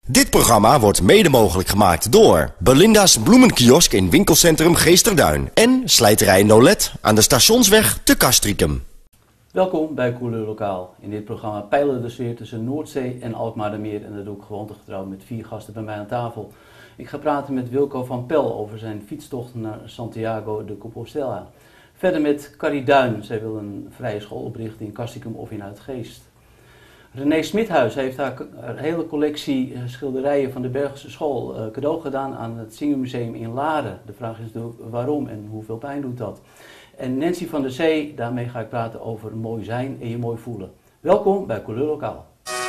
Dit programma wordt mede mogelijk gemaakt door Belinda's bloemenkiosk in winkelcentrum Geesterduin en slijterij Nolet aan de Stationsweg te Castricum. Welkom bij Couleur Lokaal. In dit programma peilen we de sfeer tussen Noordzee en Alkmaardermeer en dat doe ik gewoontegetrouw met 4 gasten bij mij aan tafel. Ik ga praten met Wilco van Pel over zijn fietstocht naar Santiago de Compostela. Verder met Carrie Duin, zij wil een vrije school oprichten in Castricum of in Uitgeest. René Smithuis heeft haar hele collectie schilderijen van de Bergse school cadeau gedaan aan het Zingermuseum in Laren. De vraag is natuurlijk waarom en hoeveel pijn doet dat. En Nancy van der Zee, daarmee ga ik praten over mooi zijn en je mooi voelen. Welkom bij Couleur Lokaal.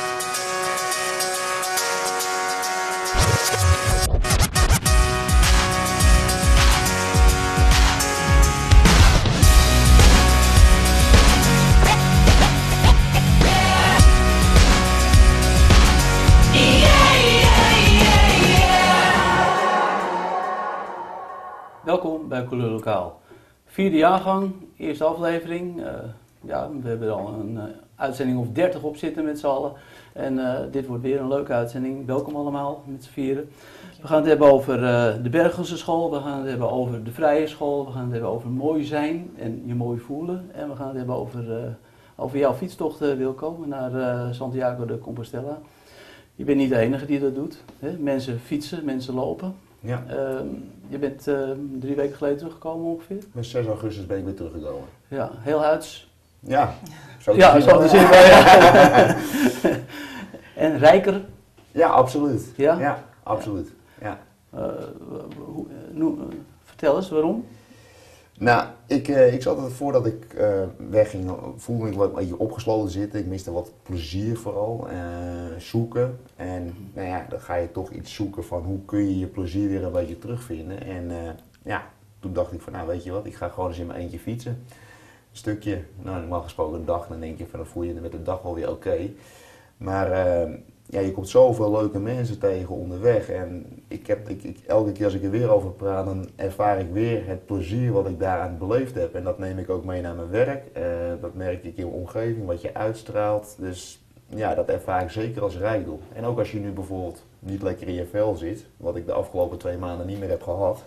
Welkom bij Couleur Lokaal. 4e jaargang, eerste aflevering. We hebben er al een uitzending of 30 op zitten met z'n allen. En dit wordt weer een leuke uitzending. Welkom allemaal met z'n vieren. We gaan het hebben over de Bergelse school. We gaan het hebben over de vrije school. We gaan het hebben over mooi zijn en je mooi voelen. En we gaan het hebben over jouw fietstocht, Wilco, naar Santiago de Compostela. Je bent niet de enige die dat doet. Hè? Mensen fietsen, mensen lopen. Ja. Je bent 3 weken geleden teruggekomen ongeveer? Met 6 augustus ben ik weer teruggekomen. Ja, heel huids. Ja, zo te zien. En rijker? Ja, absoluut. Ja? Ja, absoluut. Ja. Vertel eens, waarom? Nou, ik zat er voordat ik wegging, voelde ik wat een beetje opgesloten zitten. Ik miste wat plezier vooral, zoeken. En nou ja, dan ga je toch iets zoeken van hoe kun je je plezier weer een beetje terugvinden. En toen dacht ik van nou weet je wat, ik ga gewoon eens in mijn eentje fietsen. Een stukje, nou normaal gesproken een dag, dan denk je van dan voel je je met de dag wel weer oké. Maar je komt zoveel leuke mensen tegen onderweg en elke keer als ik er weer over praat, dan ervaar ik weer het plezier wat ik daaraan beleefd heb. En dat neem ik ook mee naar mijn werk, dat merk ik in mijn omgeving, wat je uitstraalt. Dus ja, dat ervaar ik zeker als rijkdom. En ook als je nu bijvoorbeeld niet lekker in je vel zit, wat ik de afgelopen 2 maanden niet meer heb gehad,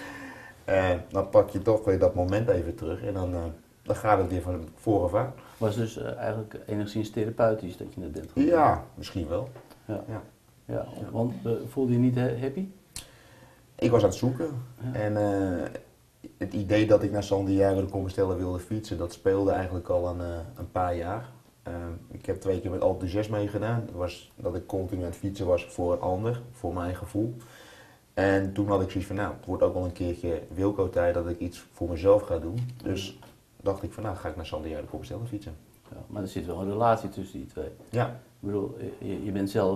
dan pak je toch weer dat moment even terug en dan gaat het weer van vooraf aan. Was dus eigenlijk enigszins therapeutisch dat je net bent geworden? Ja, misschien wel. Ja, want voelde je niet happy? Ik was aan het zoeken en het idee dat ik naar Santiago de Compostela wilde fietsen, dat speelde eigenlijk al een paar jaar. Ik heb 2 keer met Alpe d'Huez meegedaan. Dat ik continu aan het fietsen was voor een ander, voor mijn gevoel. En toen had ik zoiets van, nou, het wordt ook wel een keertje Wilco-tijd dat ik iets voor mezelf ga doen. Dus dacht ik van, nou, ga ik naar Santiago de Compostela fietsen. Ja, maar er zit wel een relatie tussen die twee. Ja. Ik bedoel, je bent zelf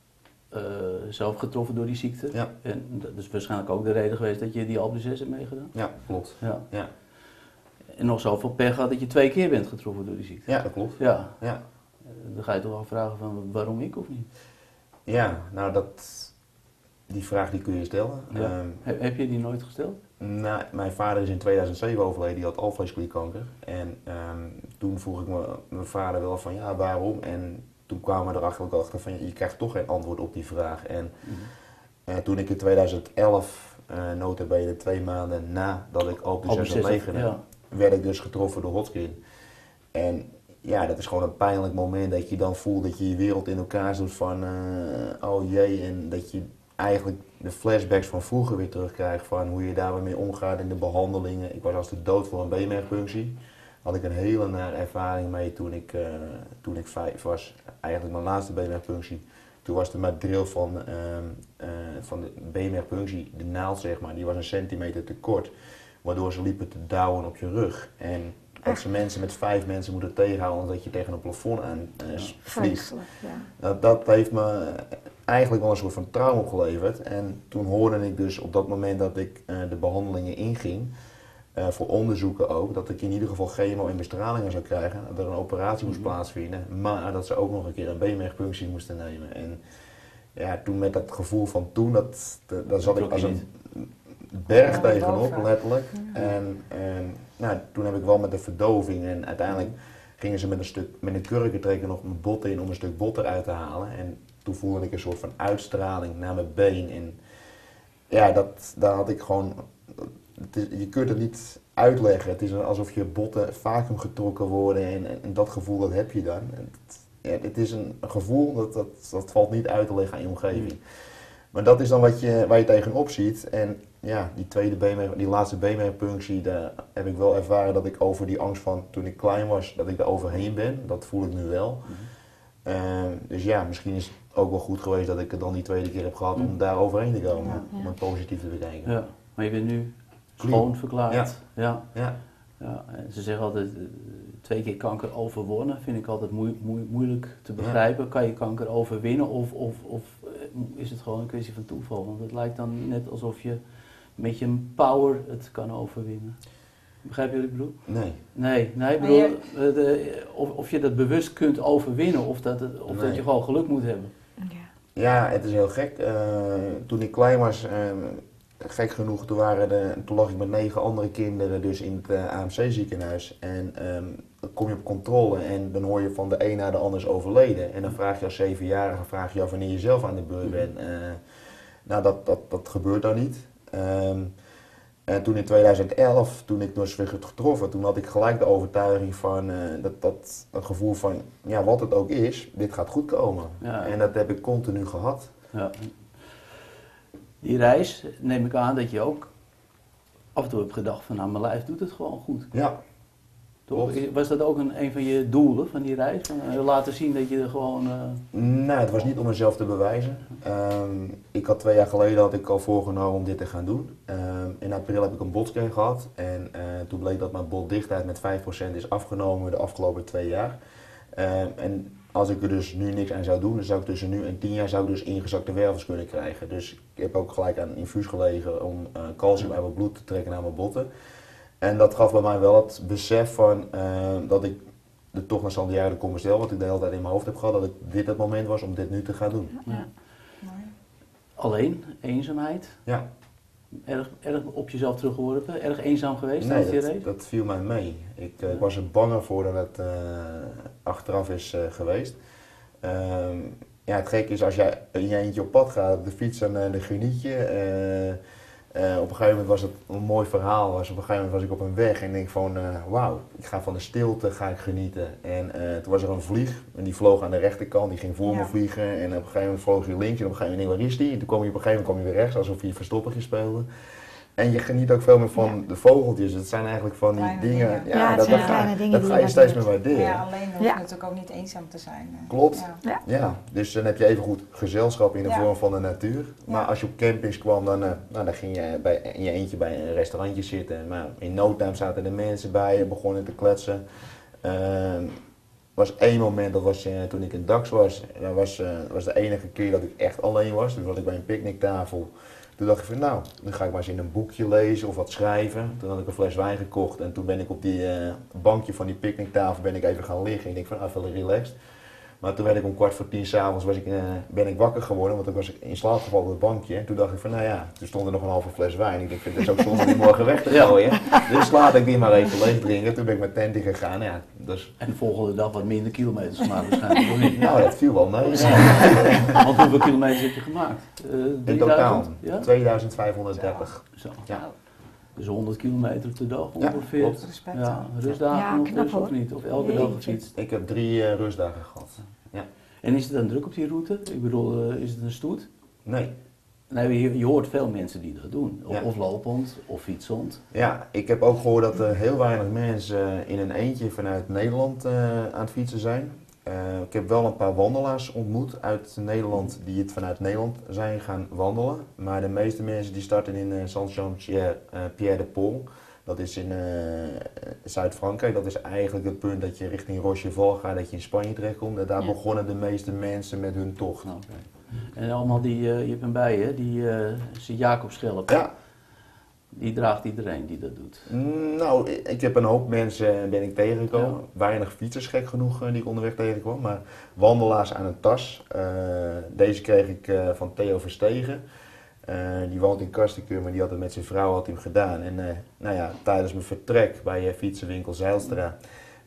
getroffen door die ziekte. Ja. En dat is waarschijnlijk ook de reden geweest dat je die Alpe d'Huez hebt meegedaan. Ja, klopt. Ja. En nog zoveel pech gehad dat je 2 keer bent getroffen door die ziekte. Ja, dat klopt. Ja. Dan ga je toch wel vragen van waarom ik of niet? Ja, nou die vraag die kun je stellen. Ja. Heb je die nooit gesteld? Nou, mijn vader is in 2007 overleden, die had alvleesklierkanker. En toen vroeg ik mijn vader wel van ja, waarom? En toen kwamen we erachter achter van je krijgt toch geen antwoord op die vraag. En toen ik in 2011, nota bene 2 maanden nadat ik Alpe d'Huez had meegedaan, werd ik dus getroffen door Hodgkin. En ja, dat is gewoon een pijnlijk moment dat je dan voelt dat je je wereld in elkaar doet van oh jee, en dat je eigenlijk de flashbacks van vroeger weer terugkrijgt van hoe je daar weer mee omgaat in de behandelingen. Ik was als de dood voor een beenmergpunctie. Had ik een hele nare ervaring mee toen ik 5 was. Eigenlijk mijn laatste beenmergpunctie. Toen was de madril van de beenmergpunctie, de naald zeg maar, die was 1 centimeter te kort. Waardoor ze liepen te douwen op je rug. En dat ze mensen met 5 mensen moeten tegenhouden omdat je tegen een plafond aan vliegt. Ja. Dat heeft me eigenlijk wel een soort van trauma opgeleverd. En toen hoorde ik dus op dat moment dat ik de behandelingen inging, voor onderzoeken ook, dat ik in ieder geval chemo en bestralingen zou krijgen, dat er een operatie moest plaatsvinden, maar dat ze ook nog een keer een beenmergpunctie moesten nemen. En ja, toen met dat gevoel van toen, daar zat ik als een berg tegenop, letterlijk. En toen heb ik wel met de verdoving en uiteindelijk gingen ze met een kurkentrekker nog mijn bot in om een stuk bot eruit te halen. En toen voelde ik een soort van uitstraling naar mijn been. En ja, daar had ik gewoon... je kunt het niet uitleggen. Het is alsof je botten vacuüm getrokken worden en dat gevoel dat heb je dan. Het is een gevoel dat valt niet uit te leggen aan je omgeving. Maar dat is dan waar je tegenop ziet. En ja, die laatste beenmergpunctie, daar heb ik wel ervaren dat ik over die angst van toen ik klein was, dat ik daar overheen ben. Dat voel ik nu wel. Dus ja, misschien is het ook wel goed geweest dat ik het dan die tweede keer heb gehad om daar overheen te komen. Om het positief te bekijken. Ja, maar je bent nu schoon verklaard. Ja. Ja. Ja. En ze zeggen altijd, 2 keer kanker overwonnen vind ik altijd moeilijk te begrijpen. Kan je kanker overwinnen of is het gewoon een kwestie van toeval? Want het lijkt dan net alsof je met je power het kan overwinnen. Begrijp je wat ik bedoel? Nee. Ik bedoel, of je dat bewust kunt overwinnen of dat je gewoon geluk moet hebben. Ja, het is heel gek. Toen ik klein was, gek genoeg, toen lag ik met 9 andere kinderen dus in het AMC ziekenhuis. En dan kom je op controle en dan hoor je van de een naar de ander is overleden. En dan vraag je als 7-jarige wanneer je zelf aan de beurt bent. Nou, dat gebeurt dan niet. En toen in 2011, toen ik dus werd getroffen, toen had ik gelijk de overtuiging van dat gevoel van, ja, wat het ook is, dit gaat goed komen. Ja. En dat heb ik continu gehad. Ja. Die reis, neem ik aan dat je ook af en toe hebt gedacht van, nou, mijn lijf doet het gewoon goed. Ja. Toch? Was dat ook een van je doelen van die reis? Van, laten zien dat je er gewoon... Nee, het was niet om mezelf te bewijzen. Ik had 2 jaar geleden al voorgenomen om dit te gaan doen. In april heb ik een botscan gehad. En toen bleek dat mijn botdichtheid met 5% is afgenomen de afgelopen 2 jaar. En als ik er dus nu niks aan zou doen, dan zou ik tussen nu en 10 jaar dus ingezakte wervels kunnen krijgen. Dus ik heb ook gelijk aan een infuus gelegen om calcium uit mijn bloed te trekken naar mijn botten. En dat gaf bij mij wel het besef van dat ik de tocht naar Santiago de Compostela, wat ik de hele tijd in mijn hoofd heb gehad, dat dit het moment was om dit nu te gaan doen. Ja. Alleen, eenzaamheid? Ja. Erg op jezelf teruggeworpen? Erg eenzaam geweest? Nee, dat viel mij mee. Ik was er banger voor dan het achteraf is geweest. Ja, het gekke is als jij in je eentje op pad gaat op de fiets en dan geniet je. Op een gegeven moment was het een mooi verhaal. Op een gegeven moment was ik op een weg en denk van wauw, ik ga van de stilte genieten. En toen was er een vlieg en die vloog aan de rechterkant, die ging voor me vliegen. En op een gegeven moment vloog je links en op een gegeven moment denk ik, waar is die? En toen op een gegeven moment weer rechts, alsof je verstoppertje speelde. En je geniet ook veel meer van de vogeltjes. Het zijn eigenlijk van die kleine dingen. Ja, dat ga je steeds meer waarderen. Ja, alleen hoef je natuurlijk ook niet eenzaam te zijn. Klopt. Ja. Dus dan heb je even goed gezelschap in de vorm van de natuur. Maar als je op campings kwam, dan ging je in je eentje bij een restaurantje zitten. Maar in no time zaten er mensen bij, begonnen te kletsen. Was 1 moment, dat was toen ik in Dax was. Dat was de enige keer dat ik echt alleen was. Toen was ik bij een picknicktafel. Toen dacht ik van nou, nu ga ik maar eens in een boekje lezen of wat schrijven. Toen had ik een fles wijn gekocht en toen ben ik op die bankje van die picknicktafel even gaan liggen. Ik denk van even relaxed. Maar toen werd ik om 9:15 s'avonds ben ik wakker geworden, want toen was ik in slaap gevallen op het bankje. En toen dacht ik van nou ja, toen stond er nog een halve fles wijn. Ik denk, het is ook zonde die morgen weg te gooien. Dus laat ik die maar even leeg drinken. Toen ben ik met tent in gegaan. Ja, dus... En de volgende dag wat minder kilometers gemaakt waarschijnlijk, of niet? Nou, dat viel wel mee. Want hoeveel kilometers heb je gemaakt? In totaal, ja? 2530. Zo. Ja. Dus 100 kilometer per dag ongeveer. Klopt. Respect. Ja, rustdagen of niet? Of elke dag gefietst? Ik heb 3 rustdagen gehad. Ja. En is het dan druk op die route? Ik bedoel, is het een stoet? Nee. Nee, je hoort veel mensen die dat doen. Of lopend, of fietsend. Ja, ik heb ook gehoord dat er heel weinig mensen in een eentje vanuit Nederland aan het fietsen zijn. Ik heb wel een paar wandelaars ontmoet uit Nederland die het vanuit Nederland zijn gaan wandelen. Maar de meeste mensen die starten in Saint-Jean-Pierre-de-Pont. Dat is in Zuid-Frankrijk. Dat is eigenlijk het punt dat je richting Rochefort gaat, dat je in Spanje terechtkomt. En daar begonnen de meeste mensen met hun tocht. Okay. En allemaal je hebt een bij je, die Sint-Jacobsschelp. Ja. Die draagt iedereen die dat doet. Nou, ik heb een hoop mensen ben ik tegengekomen. Ja. Weinig fietsers, gek genoeg, die ik onderweg tegenkwam. Maar wandelaars aan een tas. Deze kreeg ik van Theo Verstegen. Die woont in Kastikum, maar die had het met zijn vrouw hem gedaan. En tijdens mijn vertrek bij fietsenwinkel Zijlstra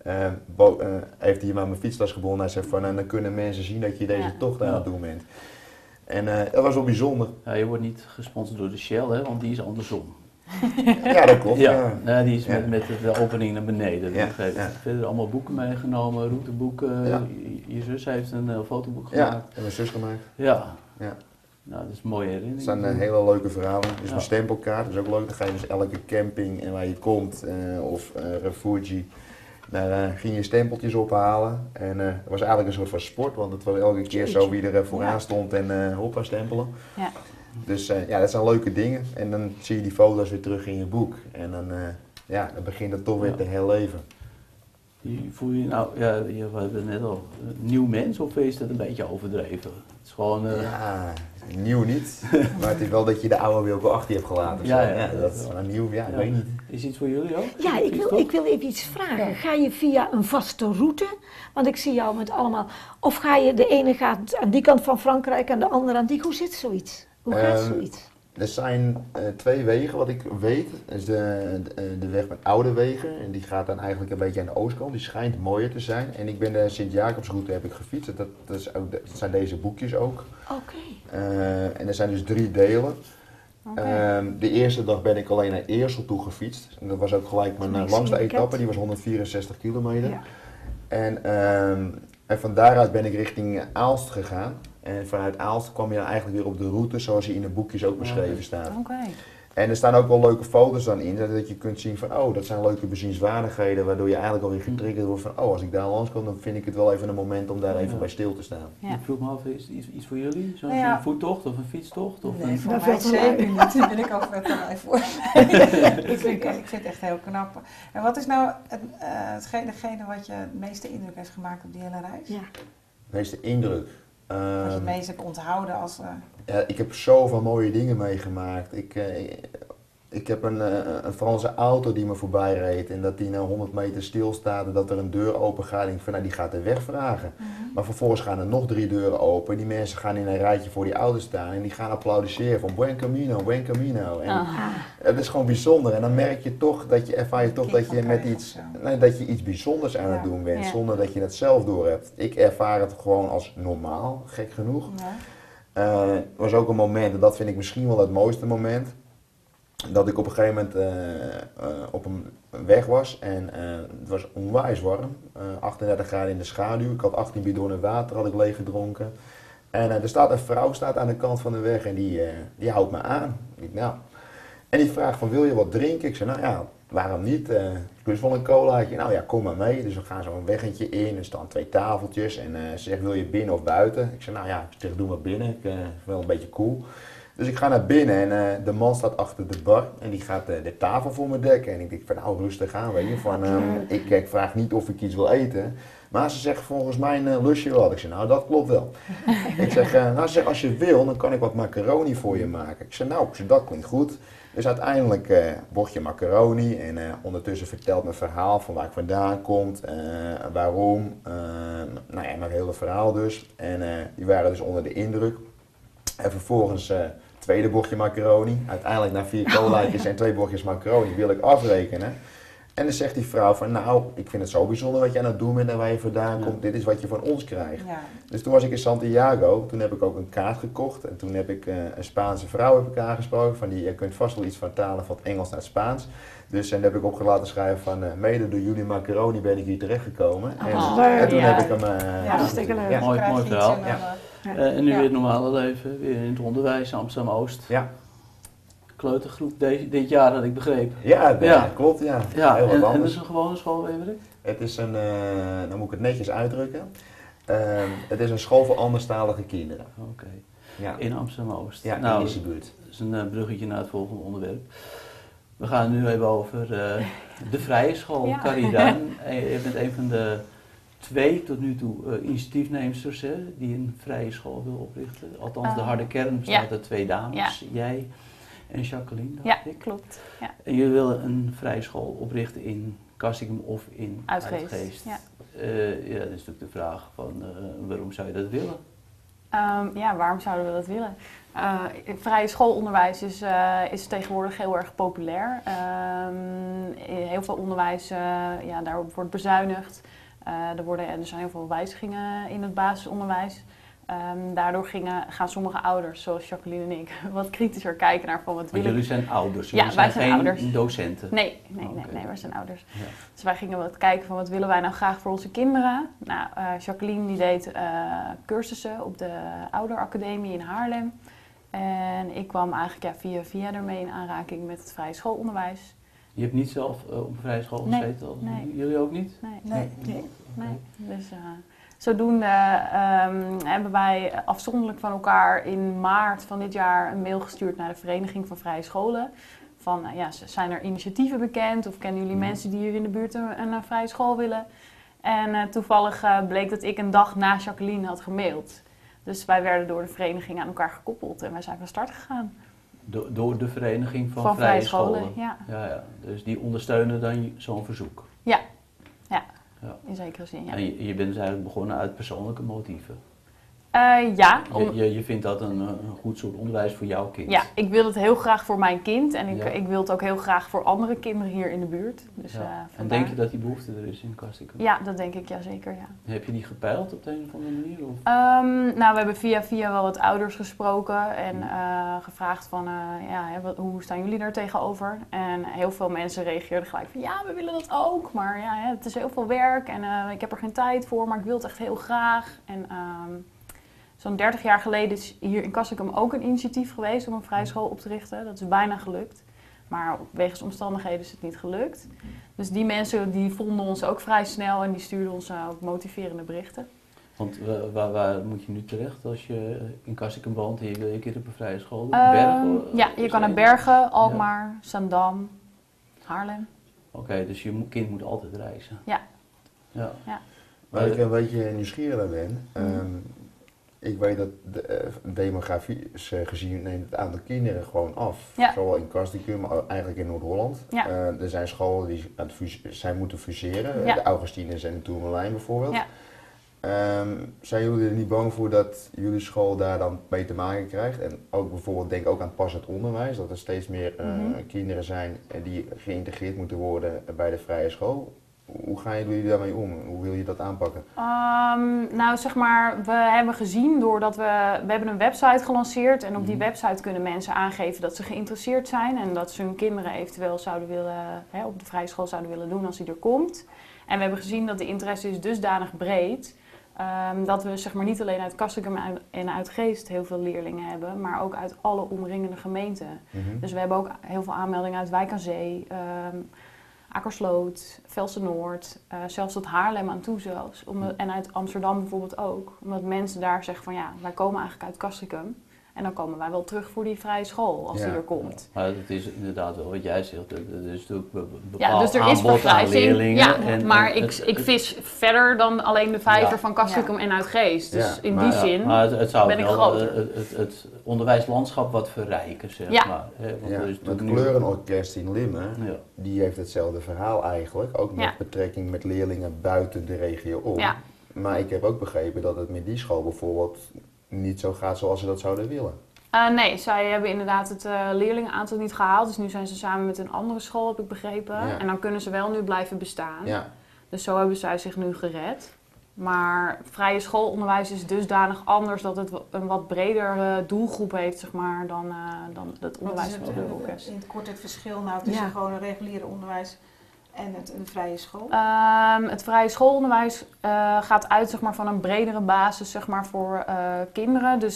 heeft hij maar mijn fietstas gebonden. Hij zei van, dan kunnen mensen zien dat je deze tocht aan het doen bent. En dat was wel bijzonder. Ja, je wordt niet gesponsord door de Shell, hè, want die is andersom. Ja, dat klopt. Nou, die is met de opening naar beneden. Ja. Verder allemaal boeken meegenomen, routeboeken. Ja. Je zus heeft een fotoboek gemaakt. Ja, en mijn zus gemaakt. Ja. Ja. Nou, dat is een mooie herinnering. Het zijn hele leuke verhalen. Dus mijn stempelkaart, dat is ook leuk. Dan ga je dus elke camping en waar je komt, of refugie, daar ging je stempeltjes ophalen. En het was eigenlijk een soort van sport, want het was elke keer zo wie er vooraan stond en hoppa stempelen. Ja. Dus dat zijn leuke dingen. En dan zie je die foto's weer terug in je boek. En dan, dan begint het toch weer te herleven. Voel je nou, we hebben het net al, nieuw mens of is dat een beetje overdreven? Het is gewoon... Ja, nieuw niet. Maar het is wel dat je de oude weer ook wel achter je hebt gelaten. Dat is wel nieuw, ik weet niet. Is iets voor jullie ook? Ja, ik wil even iets vragen. Ja. Ga je via een vaste route? Want ik zie jou met allemaal... Of ga je, de ene gaat aan die kant van Frankrijk en de andere aan die... Hoe zit zoiets? Hoe gaat zoiets? Er zijn 2 wegen, wat ik weet. Dat is de weg met oude wegen. En die gaat dan eigenlijk een beetje aan de oostkant. Die schijnt mooier te zijn. En ik ben de Sint-Jacobsroute heb ik gefietst. Dat zijn deze boekjes ook. Oké. En er zijn dus 3 delen. De eerste dag ben ik alleen naar Eersel toe gefietst. En dat was ook gelijk mijn langste etappe. Die was 164 kilometer. Ja. En van daaruit ben ik richting Aalst gegaan. En vanuit Aalst kwam je dan eigenlijk weer op de route zoals die in de boekjes ook beschreven staat. En er staan ook wel leuke foto's dan in, dat je kunt zien van dat zijn leuke bezienswaardigheden, waardoor je eigenlijk alweer getriggerd wordt van als ik daar langs kom, dan vind ik het wel even een moment om daar even bij stil te staan. Ja. Ik vroeg me af, is iets voor jullie? Zo'n voettocht of een fietstocht? Of nee, voor mij zeker niet. Daar ben ik ook vet erbij voor. ik vind het echt heel knap. En wat is nou hetgene wat je het meeste indruk heeft gemaakt op die hele reis? Ja. De meeste indruk? Wat je het meest hebt onthouden als... Ja, ik heb zoveel mooie dingen meegemaakt. Ik heb een Franse auto die me voorbij reed en dat die na 100 meter stilstaat en dat er een deur open gaat. En ik denk van die gaat de weg vragen. Maar vervolgens gaan er nog 3 deuren open. Die mensen gaan in een rijtje voor die auto staan en die gaan applaudisseren van buen camino, buen camino. En het is gewoon bijzonder. En dan merk je toch, ervaar je toch dat je met iets bijzonders aan het doen bent, zonder dat je het zelf doorhebt. Ik ervaar het gewoon als normaal, gek genoeg. Er was ook een moment, en dat vind ik misschien wel het mooiste moment, dat ik op een gegeven moment op een weg was en het was onwijs warm, 38 graden in de schaduw. Ik had 18 bidonnen water had ik leeg gedronken. En er staat een vrouw aan de kant van de weg en die houdt me aan. En die vraagt van wil je wat drinken? Ik zei waarom niet? Ik lust wel een colaatje. Kom maar mee. Dus we gaan zo een weggetje in. Er staan 2 tafeltjes. En ze zegt, wil je binnen of buiten? Ik zei, doe maar binnen. Ik vind het wel een beetje cool. Dus ik ga naar binnen en de man staat achter de bar. En die gaat de tafel voor me dekken. En ik denk van, rustig aan, weet je. Ik vraag niet of ik iets wil eten. Maar ze zegt, volgens mij lust je wel. Ik zei, dat klopt wel. Ik zeg, ze zegt, als je wil, dan kan ik wat macaroni voor je maken. Ik zei, dat klinkt goed. Dus uiteindelijk bordje macaroni en ondertussen vertelt mijn verhaal van waar ik vandaan kom, waarom, mijn hele verhaal dus. En die waren dus onder de indruk. En vervolgens tweede bordje macaroni. Uiteindelijk na 4 colaatjes en 2 bordjes macaroni wil ik afrekenen. En dan zegt die vrouw van, ik vind het zo bijzonder wat je aan het doen bent en waar je vandaan komt. Dit is wat je van ons krijgt. Ja. Dus toen was ik in Santiago, toen heb ik ook een kaart gekocht. En toen heb ik een Spaanse vrouw aangesproken. Van je kunt vast wel iets vertalen van het Engels naar het Spaans. Dus en heb ik op laten schrijven van, mede door jullie macaroni ben ik hier terechtgekomen. En toen heb ik hem... hartstikke leuk. Mooi verhaal. En nu weer het normale leven, weer in het onderwijs, Amsterdam-Oost. Ja. Kleutergroep dit jaar, had ik begrepen. Ja, klopt, ja. Heel wat anders. En is een gewone school, weet ik? Het is dan moet ik het netjes uitdrukken. Het is een school voor anderstalige kinderen. Oké. Ja. In Amsterdam-Oost. Ja, in deze buurt. Dat is een bruggetje naar het volgende onderwerp. We gaan het nu even over de Vrije School, Carrie Duin. Je bent een van de 2 tot nu toe initiatiefnemers die een vrije school wil oprichten. Althans, de harde kern bestaat uit 2 dames. Jij en Jacqueline, dacht ik. Klopt. Ja. En jullie willen een vrije school oprichten in Kastrikum of in Uitgeest. Ja. Dat is natuurlijk de vraag van waarom zou je dat willen? Waarom zouden we dat willen? Vrije schoolonderwijs is tegenwoordig heel erg populair. Heel veel onderwijs, daarop wordt bezuinigd. Er zijn heel veel wijzigingen in het basisonderwijs. Daardoor gaan sommige ouders, zoals Jacqueline en ik, wat kritischer kijken naar van wat willen. Jullie zijn ouders, jullie wij zijn zijn geen ouders. docenten. Nee, wij zijn ouders. Ja. Dus wij gingen wat kijken van wat willen wij nou graag voor onze kinderen. Nou, Jacqueline die deed cursussen op de Ouderacademie in Haarlem. En ik kwam eigenlijk via ermee in aanraking met het vrije schoolonderwijs. Je hebt niet zelf op een vrije school gezeten? Nee. Jullie ook niet? Nee. Dus zodoende hebben wij afzonderlijk van elkaar in maart van dit jaar een mail gestuurd naar de Vereniging van Vrije Scholen. Van, zijn er initiatieven bekend of kennen jullie mensen die hier in de buurt een vrije school willen? En toevallig bleek dat ik een dag na Jacqueline had gemaild. Dus wij werden door de vereniging aan elkaar gekoppeld en wij zijn van start gegaan. Door de Vereniging van Vrije Scholen? Ja. Dus die ondersteunen dan zo'n verzoek? Ja, in zekere zin, ja. En je bent dus eigenlijk begonnen uit persoonlijke motieven? Je vindt dat een goed soort onderwijs voor jouw kind? Ja, ik wil het heel graag voor mijn kind en ik wil het ook heel graag voor andere kinderen hier in de buurt. Dus, en denk je dat die behoefte er is in Castricum? Ja, dat denk ik, zeker. Ja. Heb je die gepeild op de een of andere manier? Of? We hebben via wel wat ouders gesproken en gevraagd van, hoe staan jullie daar tegenover? En heel veel mensen reageerden gelijk van, ja, we willen dat ook, maar het is heel veel werk en ik heb er geen tijd voor, maar ik wil het echt heel graag. En zo'n 30 jaar geleden is hier in Castricum ook een initiatief geweest om een vrije school op te richten. Dat is bijna gelukt. Maar wegens omstandigheden is het niet gelukt. Dus die mensen die vonden ons ook vrij snel en die stuurden ons ook motiverende berichten. Want waar moet je nu terecht als je in Castricum woont en je wil een keer op een vrije school doen? Bergen? Je kan naar Bergen, Alkmaar, Zaandam, Haarlem. Oké, dus je kind moet altijd reizen? Ja. Waar ik een beetje nieuwsgierig naar ben. Ik weet dat demografisch gezien neemt het aantal kinderen gewoon af. Ja. Zowel in Castricum, maar eigenlijk in Noord-Holland. Ja. Er zijn scholen die zijn moeten fuseren. Ja. De Augustinus en de Tourmalijn bijvoorbeeld. Ja. Zijn jullie er niet bang voor dat jullie school daar dan mee te maken krijgt? En ook bijvoorbeeld, denk ook aan passend onderwijs. Dat er steeds meer kinderen zijn die geïntegreerd moeten worden bij de vrije school. Hoe gaan jullie daarmee om? Hoe wil je dat aanpakken? We hebben gezien doordat we hebben een website gelanceerd en op die website kunnen mensen aangeven dat ze geïnteresseerd zijn en dat ze hun kinderen eventueel op de vrije school zouden willen doen als die er komt. En we hebben gezien dat de interesse is dusdanig breed dat we niet alleen uit Castricum en uit Geest heel veel leerlingen hebben, maar ook uit alle omringende gemeenten. Dus we hebben ook heel veel aanmeldingen uit Wijk aan Zee, Akersloot, Velsen-Noord, zelfs tot Haarlem aan toe zelfs. En uit Amsterdam bijvoorbeeld ook. Omdat mensen daar zeggen van wij komen eigenlijk uit Castricum. En dan komen wij wel terug voor die vrije school als die er komt. Maar het is inderdaad wel wat jij zegt. Er is natuurlijk bepaald dus er is aanbod aan leerlingen. Maar ik vis verder dan alleen de vijver van Castricum en uit Geest. Dus in die zin het zou ben ik wel groter. Het onderwijslandschap wat verrijken, zeg maar. Het Kleurenorkest in Limmen, die heeft hetzelfde verhaal eigenlijk. Ook met betrekking met leerlingen buiten de regio om. Ja. Maar ik heb ook begrepen dat het met die school bijvoorbeeld niet zo gaat zoals ze dat zouden willen. Nee, zij hebben inderdaad het leerlingenaantal niet gehaald. Dus nu zijn ze samen met een andere school, heb ik begrepen. Ja. En dan kunnen ze wel nu blijven bestaan. Ja. Dus zo hebben zij zich nu gered. Maar vrije schoolonderwijs is dusdanig anders dat het een wat bredere doelgroep heeft, dan het onderwijs van het orkest. In het kort het verschil tussen gewoon een reguliere onderwijs en een vrije school? Het vrije schoolonderwijs gaat uit van een bredere basis voor kinderen. Dus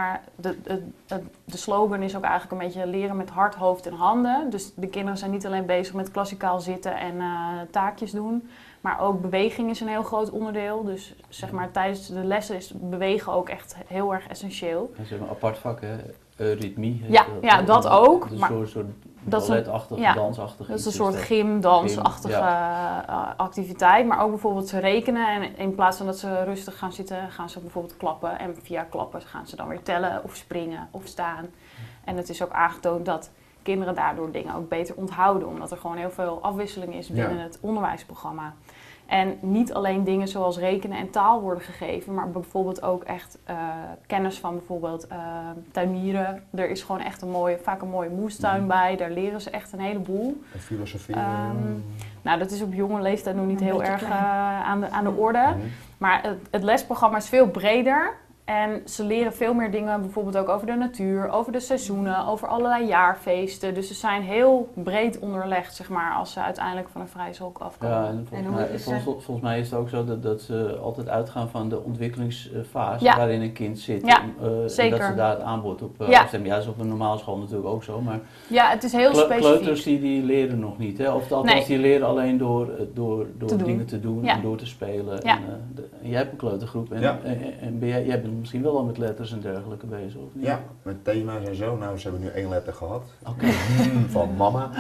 de slogan is ook eigenlijk een beetje leren met hart, hoofd en handen. Dus de kinderen zijn niet alleen bezig met klassikaal zitten en taakjes doen. Maar ook beweging is een heel groot onderdeel. Dus tijdens de lessen is bewegen ook echt heel erg essentieel. Dat is een apart vak, hè? Eurythmie. Dat ook. Een soort balletachtige, dansachtige. Dat is een soort gym-dansachtige activiteit. Maar ook bijvoorbeeld ze rekenen. En in plaats van dat ze rustig gaan zitten, gaan ze bijvoorbeeld klappen. En via klappen gaan ze dan weer tellen of springen of staan. En het is ook aangetoond dat kinderen daardoor dingen ook beter onthouden. Omdat er gewoon heel veel afwisseling is binnen het onderwijsprogramma. En niet alleen dingen zoals rekenen en taal worden gegeven, maar bijvoorbeeld ook echt kennis van bijvoorbeeld tuinieren. Er is gewoon echt vaak een mooie moestuin bij, daar leren ze echt een heleboel. En filosofie? Nou, dat is op jonge leeftijd nog niet Een heel beetje erg klein. aan de orde. Maar het lesprogramma is veel breder. En ze leren veel meer dingen, bijvoorbeeld ook over de natuur, over de seizoenen, over allerlei jaarfeesten. Dus ze zijn heel breed onderlegd, zeg maar, als ze uiteindelijk van een vrije school afkomen. Ja, en volgens mij is het ook zo dat ze altijd uitgaan van de ontwikkelingsfase waarin een kind zit. Ja, en dat ze daar het aanbod op afstemmen. Ja, dat is op een normale school natuurlijk ook zo. Maar ja, het is heel specifiek. Kleuters die leren nog niet, hè? Of althans, die leren alleen door dingen te doen en door te spelen. Ja. En jij hebt een kleutergroep en jij bent misschien wel al met letters en dergelijke bezig, of niet? Ja, met thema's en zo. Nou, ze hebben nu 1 letter gehad. Oké. Van mama.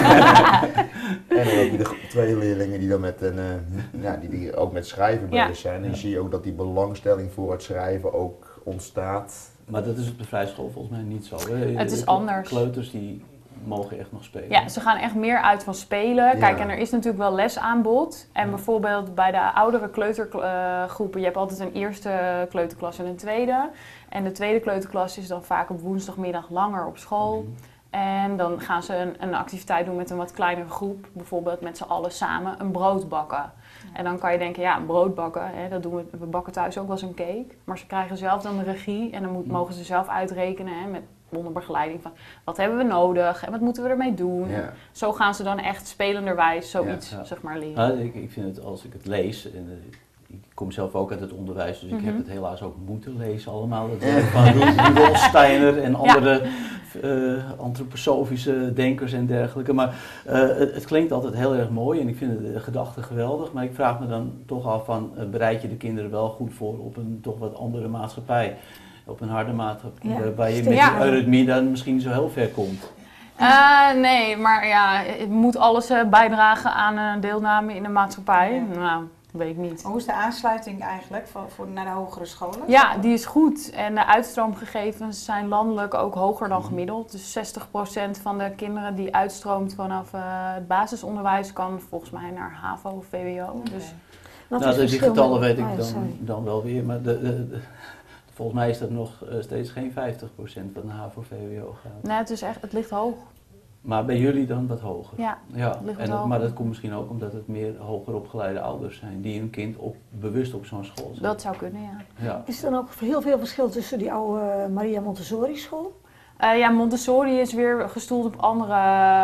En dan heb je de 2 leerlingen die dan met die ook met schrijven bezig zijn. En je zie ook dat die belangstelling voor het schrijven ook ontstaat. Maar dat is op de vrije school volgens mij niet zo. Hè? Het is anders. Kleuters die mogen echt nog spelen. Ja, ze gaan echt meer uit van spelen. Ja. Kijk, en er is natuurlijk wel lesaanbod. En bijvoorbeeld bij de oudere kleutergroepen, je hebt altijd een eerste kleuterklas en een tweede. En de tweede kleuterklas is dan vaak op woensdagmiddag langer op school. En dan gaan ze een activiteit doen met een wat kleinere groep. Bijvoorbeeld met z'n allen samen een brood bakken. En dan kan je denken, ja, een brood bakken, hè, dat doen we bakken thuis ook wel eens een cake. Maar ze krijgen zelf dan de regie en dan mogen ze zelf uitrekenen, hè, onder begeleiding van wat hebben we nodig en wat moeten we ermee doen. Ja. Zo gaan ze dan echt spelenderwijs zoiets zeg maar leren. Ja, ik vind het, als ik het lees, ik kom zelf ook uit het onderwijs, dus ik heb het helaas ook moeten lezen allemaal. Van Rudolf Steiner en andere antroposofische denkers en dergelijke. Maar het klinkt altijd heel erg mooi en ik vind de gedachte geweldig. Maar ik vraag me dan toch af van, bereid je de kinderen wel goed voor op een toch wat andere maatschappij? Op een harde maatschappij, waar je met die eurythmie dan misschien zo heel ver komt. Nee, maar ja, het moet alles bijdragen aan deelname in de maatschappij. Ja. Nou, weet ik niet. Hoe is de aansluiting eigenlijk naar de hogere scholen? Ja, die is goed. En de uitstroomgegevens zijn landelijk ook hoger dan gemiddeld. Dus 60% van de kinderen die uitstroomt vanaf het basisonderwijs kan volgens mij naar HAVO of VWO. Okay. Dus die getallen weet ik dan wel weer, maar volgens mij is dat nog steeds geen 50% van de HAVO-VWO gaat. Nee, het ligt hoog. Maar bij jullie dan wat hoger? Ja, het ligt wat hoger. Maar dat komt misschien ook omdat het meer hoger opgeleide ouders zijn die hun kind bewust op zo'n school zetten. Dat zou kunnen, ja. Is er dan ook heel veel verschil tussen die oude Maria Montessori school? Montessori is weer gestoeld op andere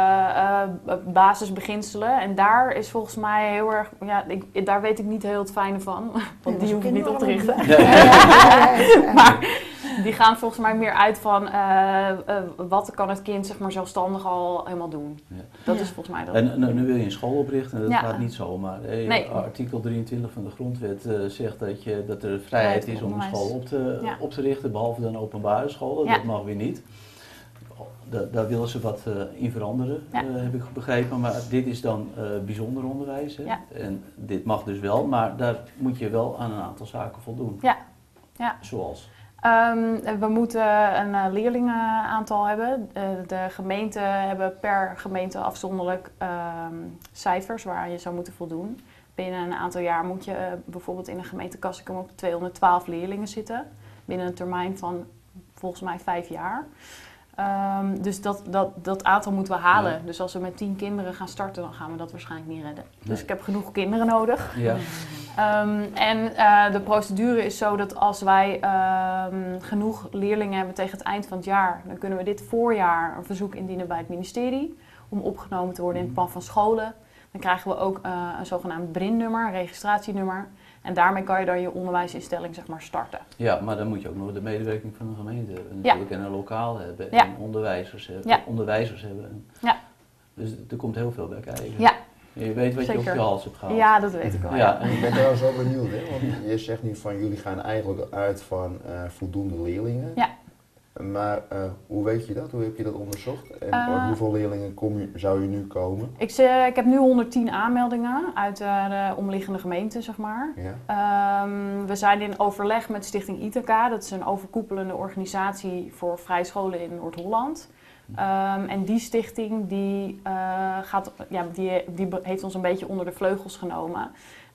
basisbeginselen. En daar is volgens mij heel erg... Ja, daar weet ik niet heel het fijne van. Want die hoef ik niet op te richten. Maar die gaan volgens mij meer uit van... wat kan het kind zeg maar zelfstandig al helemaal doen. Ja. Dat is volgens mij dat. En nu wil je een school oprichten. En dat gaat niet zomaar. Artikel 23 van de grondwet zegt dat er vrijheid is om een school op te richten. Behalve dan openbare scholen. Dat mag weer niet. Daar willen ze wat in veranderen, heb ik begrepen. Maar dit is dan bijzonder onderwijs. Hè? Ja. En dit mag dus wel, maar daar moet je wel aan een aantal zaken voldoen. Ja. Zoals? We moeten een leerlingenaantal hebben. De gemeenten hebben per gemeente afzonderlijk cijfers waar je zou moeten voldoen. Binnen een aantal jaar moet je bijvoorbeeld in de gemeente Castricum op 212 leerlingen zitten. Binnen een termijn van volgens mij 5 jaar. Dus dat aantal moeten we halen. Ja. Dus als we met 10 kinderen gaan starten, dan gaan we dat waarschijnlijk niet redden. Nee. Dus ik heb genoeg kinderen nodig. Ja. De procedure is zo dat als wij genoeg leerlingen hebben tegen het eind van het jaar, dan kunnen we dit voorjaar een verzoek indienen bij het ministerie om opgenomen te worden in het plan van scholen. Dan krijgen we ook een zogenaamd BRIN-nummer, een registratienummer. En daarmee kan je dan je onderwijsinstelling zeg maar starten. Ja, maar dan moet je ook nog de medewerking van de gemeente hebben natuurlijk. En een lokaal hebben en onderwijzers hebben. Ja. Dus er komt heel veel bij kijken. Ja. En je weet wat je op je hals hebt gehaald. Ja, dat weet ik wel. Ja. Ik ben trouwens wel benieuwd, hè? Want je zegt nu van jullie gaan eigenlijk uit van voldoende leerlingen. Ja. Maar hoe weet je dat? Hoe heb je dat onderzocht? En hoeveel leerlingen zou je nu komen? Ik heb nu 110 aanmeldingen uit de omliggende gemeenten, zeg maar. Ja. We zijn in overleg met Stichting Ithaca. Dat is een overkoepelende organisatie voor vrije scholen in Noord-Holland. En die stichting die heeft ons een beetje onder de vleugels genomen.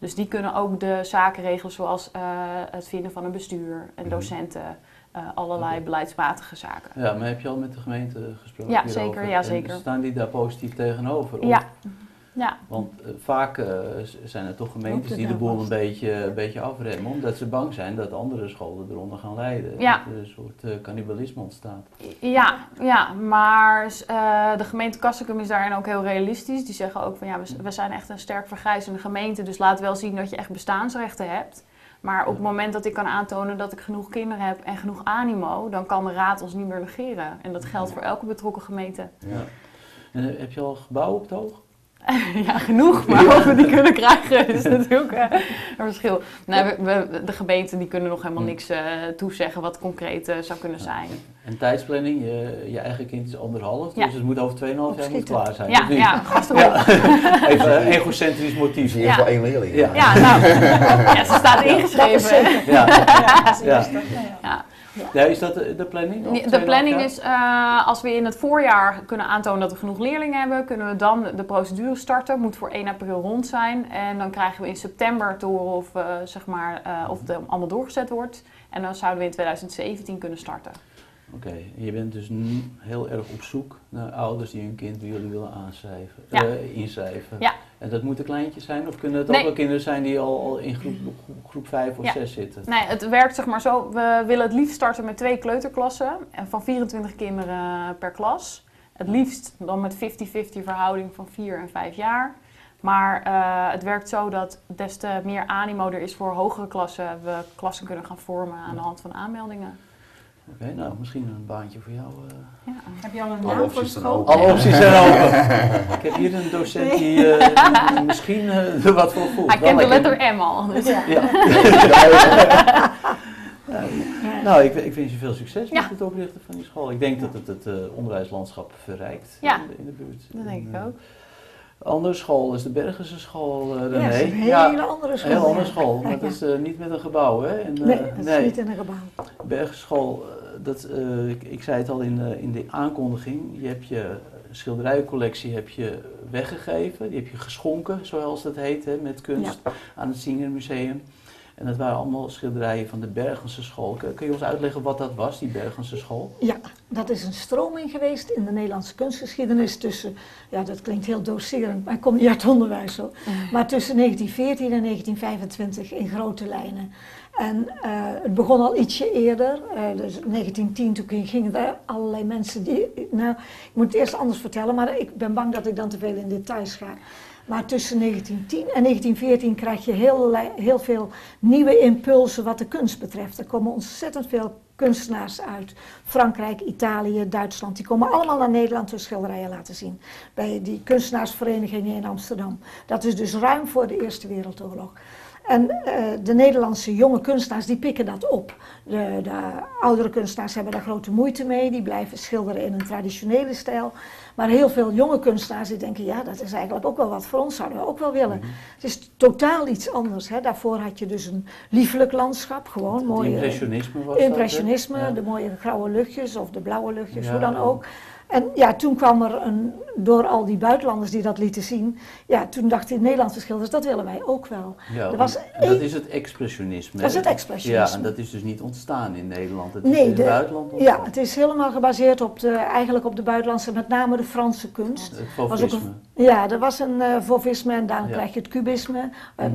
Dus die kunnen ook de zaken regelen zoals het vinden van een bestuur en docenten. Allerlei beleidsmatige zaken. Ja, maar heb je al met de gemeente gesproken? Ja, zeker. Ja, zeker. Staan die daar positief tegenover? Of? Ja. Ja. Want vaak zijn er toch gemeentes die de boel een beetje afremmen, omdat ze bang zijn dat andere scholen eronder gaan lijden. Ja. Dat er een soort cannibalisme ontstaat. Ja, maar de gemeente Castricum is daarin ook heel realistisch. Die zeggen ook van ja, we zijn echt een sterk vergrijzende gemeente, dus laat wel zien dat je echt bestaansrechten hebt. Maar op het moment dat ik kan aantonen dat ik genoeg kinderen heb en genoeg animo, dan kan de raad ons niet meer negeren. En dat geldt voor elke betrokken gemeente. Ja. En heb je al gebouwen op het oog? Ja, genoeg, maar of we die kunnen krijgen is natuurlijk een verschil. Nou, de gemeenten die kunnen nog helemaal niks toezeggen wat concreet zou kunnen zijn. En tijdsplanning, je eigen kind is 1,5, dus het moet over 2,5 jaar moet klaar zijn. Ja, Even een egocentrisch motief. Je hebt wel 1 leerling. Ja, ze staat ingeschreven. Ja, is dat de planning? De planning is, als we in het voorjaar kunnen aantonen dat we genoeg leerlingen hebben, kunnen we dan de procedure starten. Moet voor 1 april rond zijn. En dan krijgen we in september te horen of het allemaal doorgezet wordt. En dan zouden we in 2017 kunnen starten. Oké, je bent dus nu heel erg op zoek naar ouders die hun kind bij jullie willen inschrijven. Ja. En dat moeten kleintjes zijn? Of kunnen het ook wel kinderen zijn die al in groep 5 of 6 zitten? Nee, het werkt zeg maar zo. We willen het liefst starten met 2 kleuterklassen van 24 kinderen per klas. Het liefst dan met 50-50 verhouding van 4 en 5 jaar. Maar het werkt zo dat des te meer animo er is voor hogere klassen, we klassen kunnen gaan vormen aan de hand van aanmeldingen. Oké, nou misschien een baantje voor jou. Heb je al een naam voor de school? Alle opties zijn open. Ik heb hier een docent die misschien er wat voor voelt. Hij kent de letter M al. Dus. Ja. Nou, ik wens je veel succes met het oprichten van die school. Ik denk dat het onderwijslandschap verrijkt in de buurt. Dat denk ik ook. Andere school is de Bergense school, René. Ja, dat is een hele andere school. Een heel andere school, maar dat is niet met een gebouw, hè? En, nee, dat is niet in een gebouw. Bergenschool, ik zei het al in de aankondiging, je hebt je schilderijencollectie heb je weggegeven, die heb je geschonken, zoals dat heet, hè, met kunst aan het Singer Museum. En dat waren allemaal schilderijen van de Bergense school. Kun je ons uitleggen wat dat was, die Bergense school? Ja, dat is een stroming geweest in de Nederlandse kunstgeschiedenis tussen, ja dat klinkt heel doserend, maar ik kom niet uit het onderwijs zo, maar tussen 1914 en 1925 in grote lijnen. En het begon al ietsje eerder, dus 1910 toen gingen er allerlei mensen die, nou ik moet het eerst anders vertellen, maar ik ben bang dat ik dan te veel in details ga. Maar tussen 1910 en 1914 krijg je heel veel nieuwe impulsen wat de kunst betreft. Er komen ontzettend veel kunstenaars uit Frankrijk, Italië, Duitsland. Die komen allemaal naar Nederland hun schilderijen laten zien. Bij die kunstenaarsverenigingen in Amsterdam. Dat is dus ruim voor de Eerste Wereldoorlog. En de Nederlandse jonge kunstenaars die pikken dat op. De oudere kunstenaars hebben daar grote moeite mee. Die blijven schilderen in een traditionele stijl. Maar heel veel jonge kunstenaars die denken, ja dat is eigenlijk ook wel wat voor ons, zouden we ook wel willen. Het is totaal iets anders. Hè. Daarvoor had je dus een liefelijk landschap, gewoon mooie... Impressionisme was impressionisme, dat, de mooie grauwe luchtjes of de blauwe luchtjes, hoe dan ook. En ja, toen kwam er door al die buitenlanders die dat lieten zien, ja, toen dachten de Nederlandse schilders, dat willen wij ook wel. Ja, dat is het expressionisme. Dat is het expressionisme. Ja, en dat is dus niet ontstaan in Nederland, het is in het buitenland ontstaan. Ja, het is helemaal gebaseerd op eigenlijk op de buitenlandse, met name de Franse kunst. Het fauvisme. Er was een fauvisme en dan krijg je het cubisme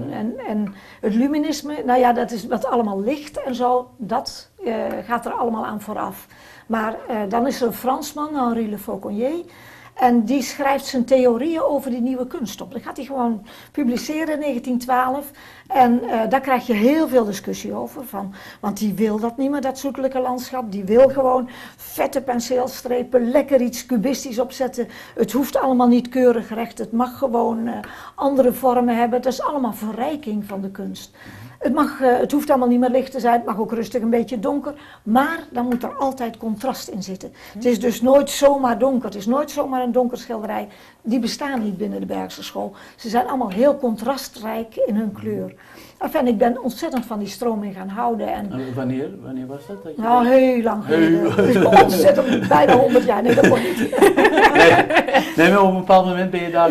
en het luminisme. Nou ja, dat is wat allemaal licht en zo, dat gaat er allemaal aan vooraf. Maar dan is er een Fransman, Henri Le Fauconnier, en die schrijft zijn theorieën over die nieuwe kunst op. Dat gaat hij gewoon publiceren in 1912 en daar krijg je heel veel discussie over. Want die wil dat niet meer, dat zoetelijke landschap. Die wil gewoon vette penseelstrepen, lekker iets cubistisch opzetten. Het hoeft allemaal niet keurig recht, het mag gewoon andere vormen hebben. Dat is allemaal verrijking van de kunst. Het hoeft allemaal niet meer licht te zijn, het mag ook rustig een beetje donker, maar dan moet er altijd contrast in zitten. Het is dus nooit zomaar donker, het is nooit zomaar een donker schilderij. Die bestaan niet binnen de Bergse school. Ze zijn allemaal heel contrastrijk in hun kleur. Enfin, ik ben ontzettend van die stroming gaan houden. En Wanneer was dat? Nou, heel lang geleden. Ontzettend, bijna 100 jaar. Nee, dat kon niet. Nee, maar op een bepaald moment ben je daar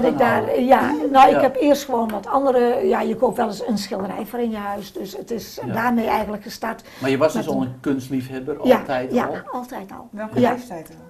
ik heb eerst gewoon wat andere... Ja, je koopt wel eens een schilderij voor in je huis. Dus het is daarmee eigenlijk gestart. Maar je was dus al een kunstliefhebber, altijd al? Ja, altijd al. Welke leeftijd dan?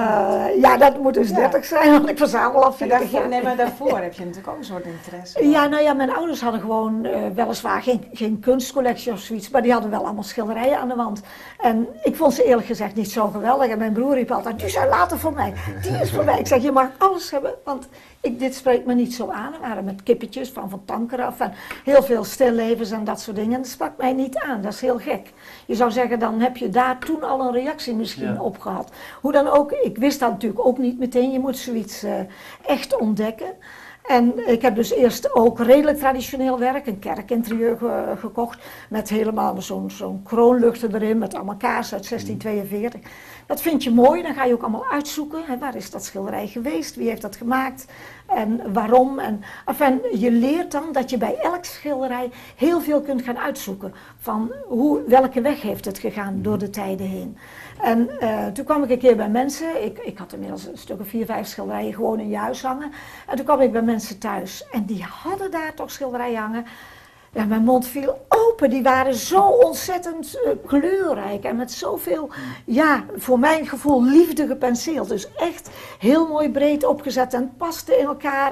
Dat moet dus 30 zijn, want ik verzamel al 40 jaar. Nee, maar daarvoor heb je natuurlijk ook een soort interesse. Ja, mijn ouders hadden gewoon weliswaar geen kunstcollectie of zoiets, maar die hadden wel allemaal schilderijen aan de wand. En ik vond ze eerlijk gezegd niet zo geweldig. En mijn broer riep altijd, die zijn later voor mij, die is voor mij. Ik zeg, je mag alles hebben, want dit spreekt me niet zo aan. Er waren met kippetjes van Tankeren en heel veel stillevens en dat soort dingen. En dat sprak mij niet aan, dat is heel gek. Je zou zeggen, dan heb je daar toen al een reactie misschien op gehad. Hoe dan ook, ik wist dat natuurlijk ook niet meteen. Je moet zoiets echt ontdekken. En ik heb dus eerst ook redelijk traditioneel werk, een kerkinterieur gekocht. Met helemaal zo'n kroonluchter erin, met allemaal kaarsen uit 1642. Dat vind je mooi, dan ga je ook allemaal uitzoeken. Hè, waar is dat schilderij geweest, wie heeft dat gemaakt en waarom. En, enfin, je leert dan dat je bij elk schilderij heel veel kunt gaan uitzoeken. Van welke weg heeft het gegaan door de tijden heen. En toen kwam ik een keer bij mensen, ik had inmiddels een stuk of 4, 5 schilderijen gewoon in je huis hangen. En toen kwam ik bij mensen thuis en die hadden daar toch schilderijen hangen. Ja, mijn mond viel open, die waren zo ontzettend kleurrijk en met zoveel, voor mijn gevoel liefde gepenseeld. Dus echt heel mooi breed opgezet en paste in elkaar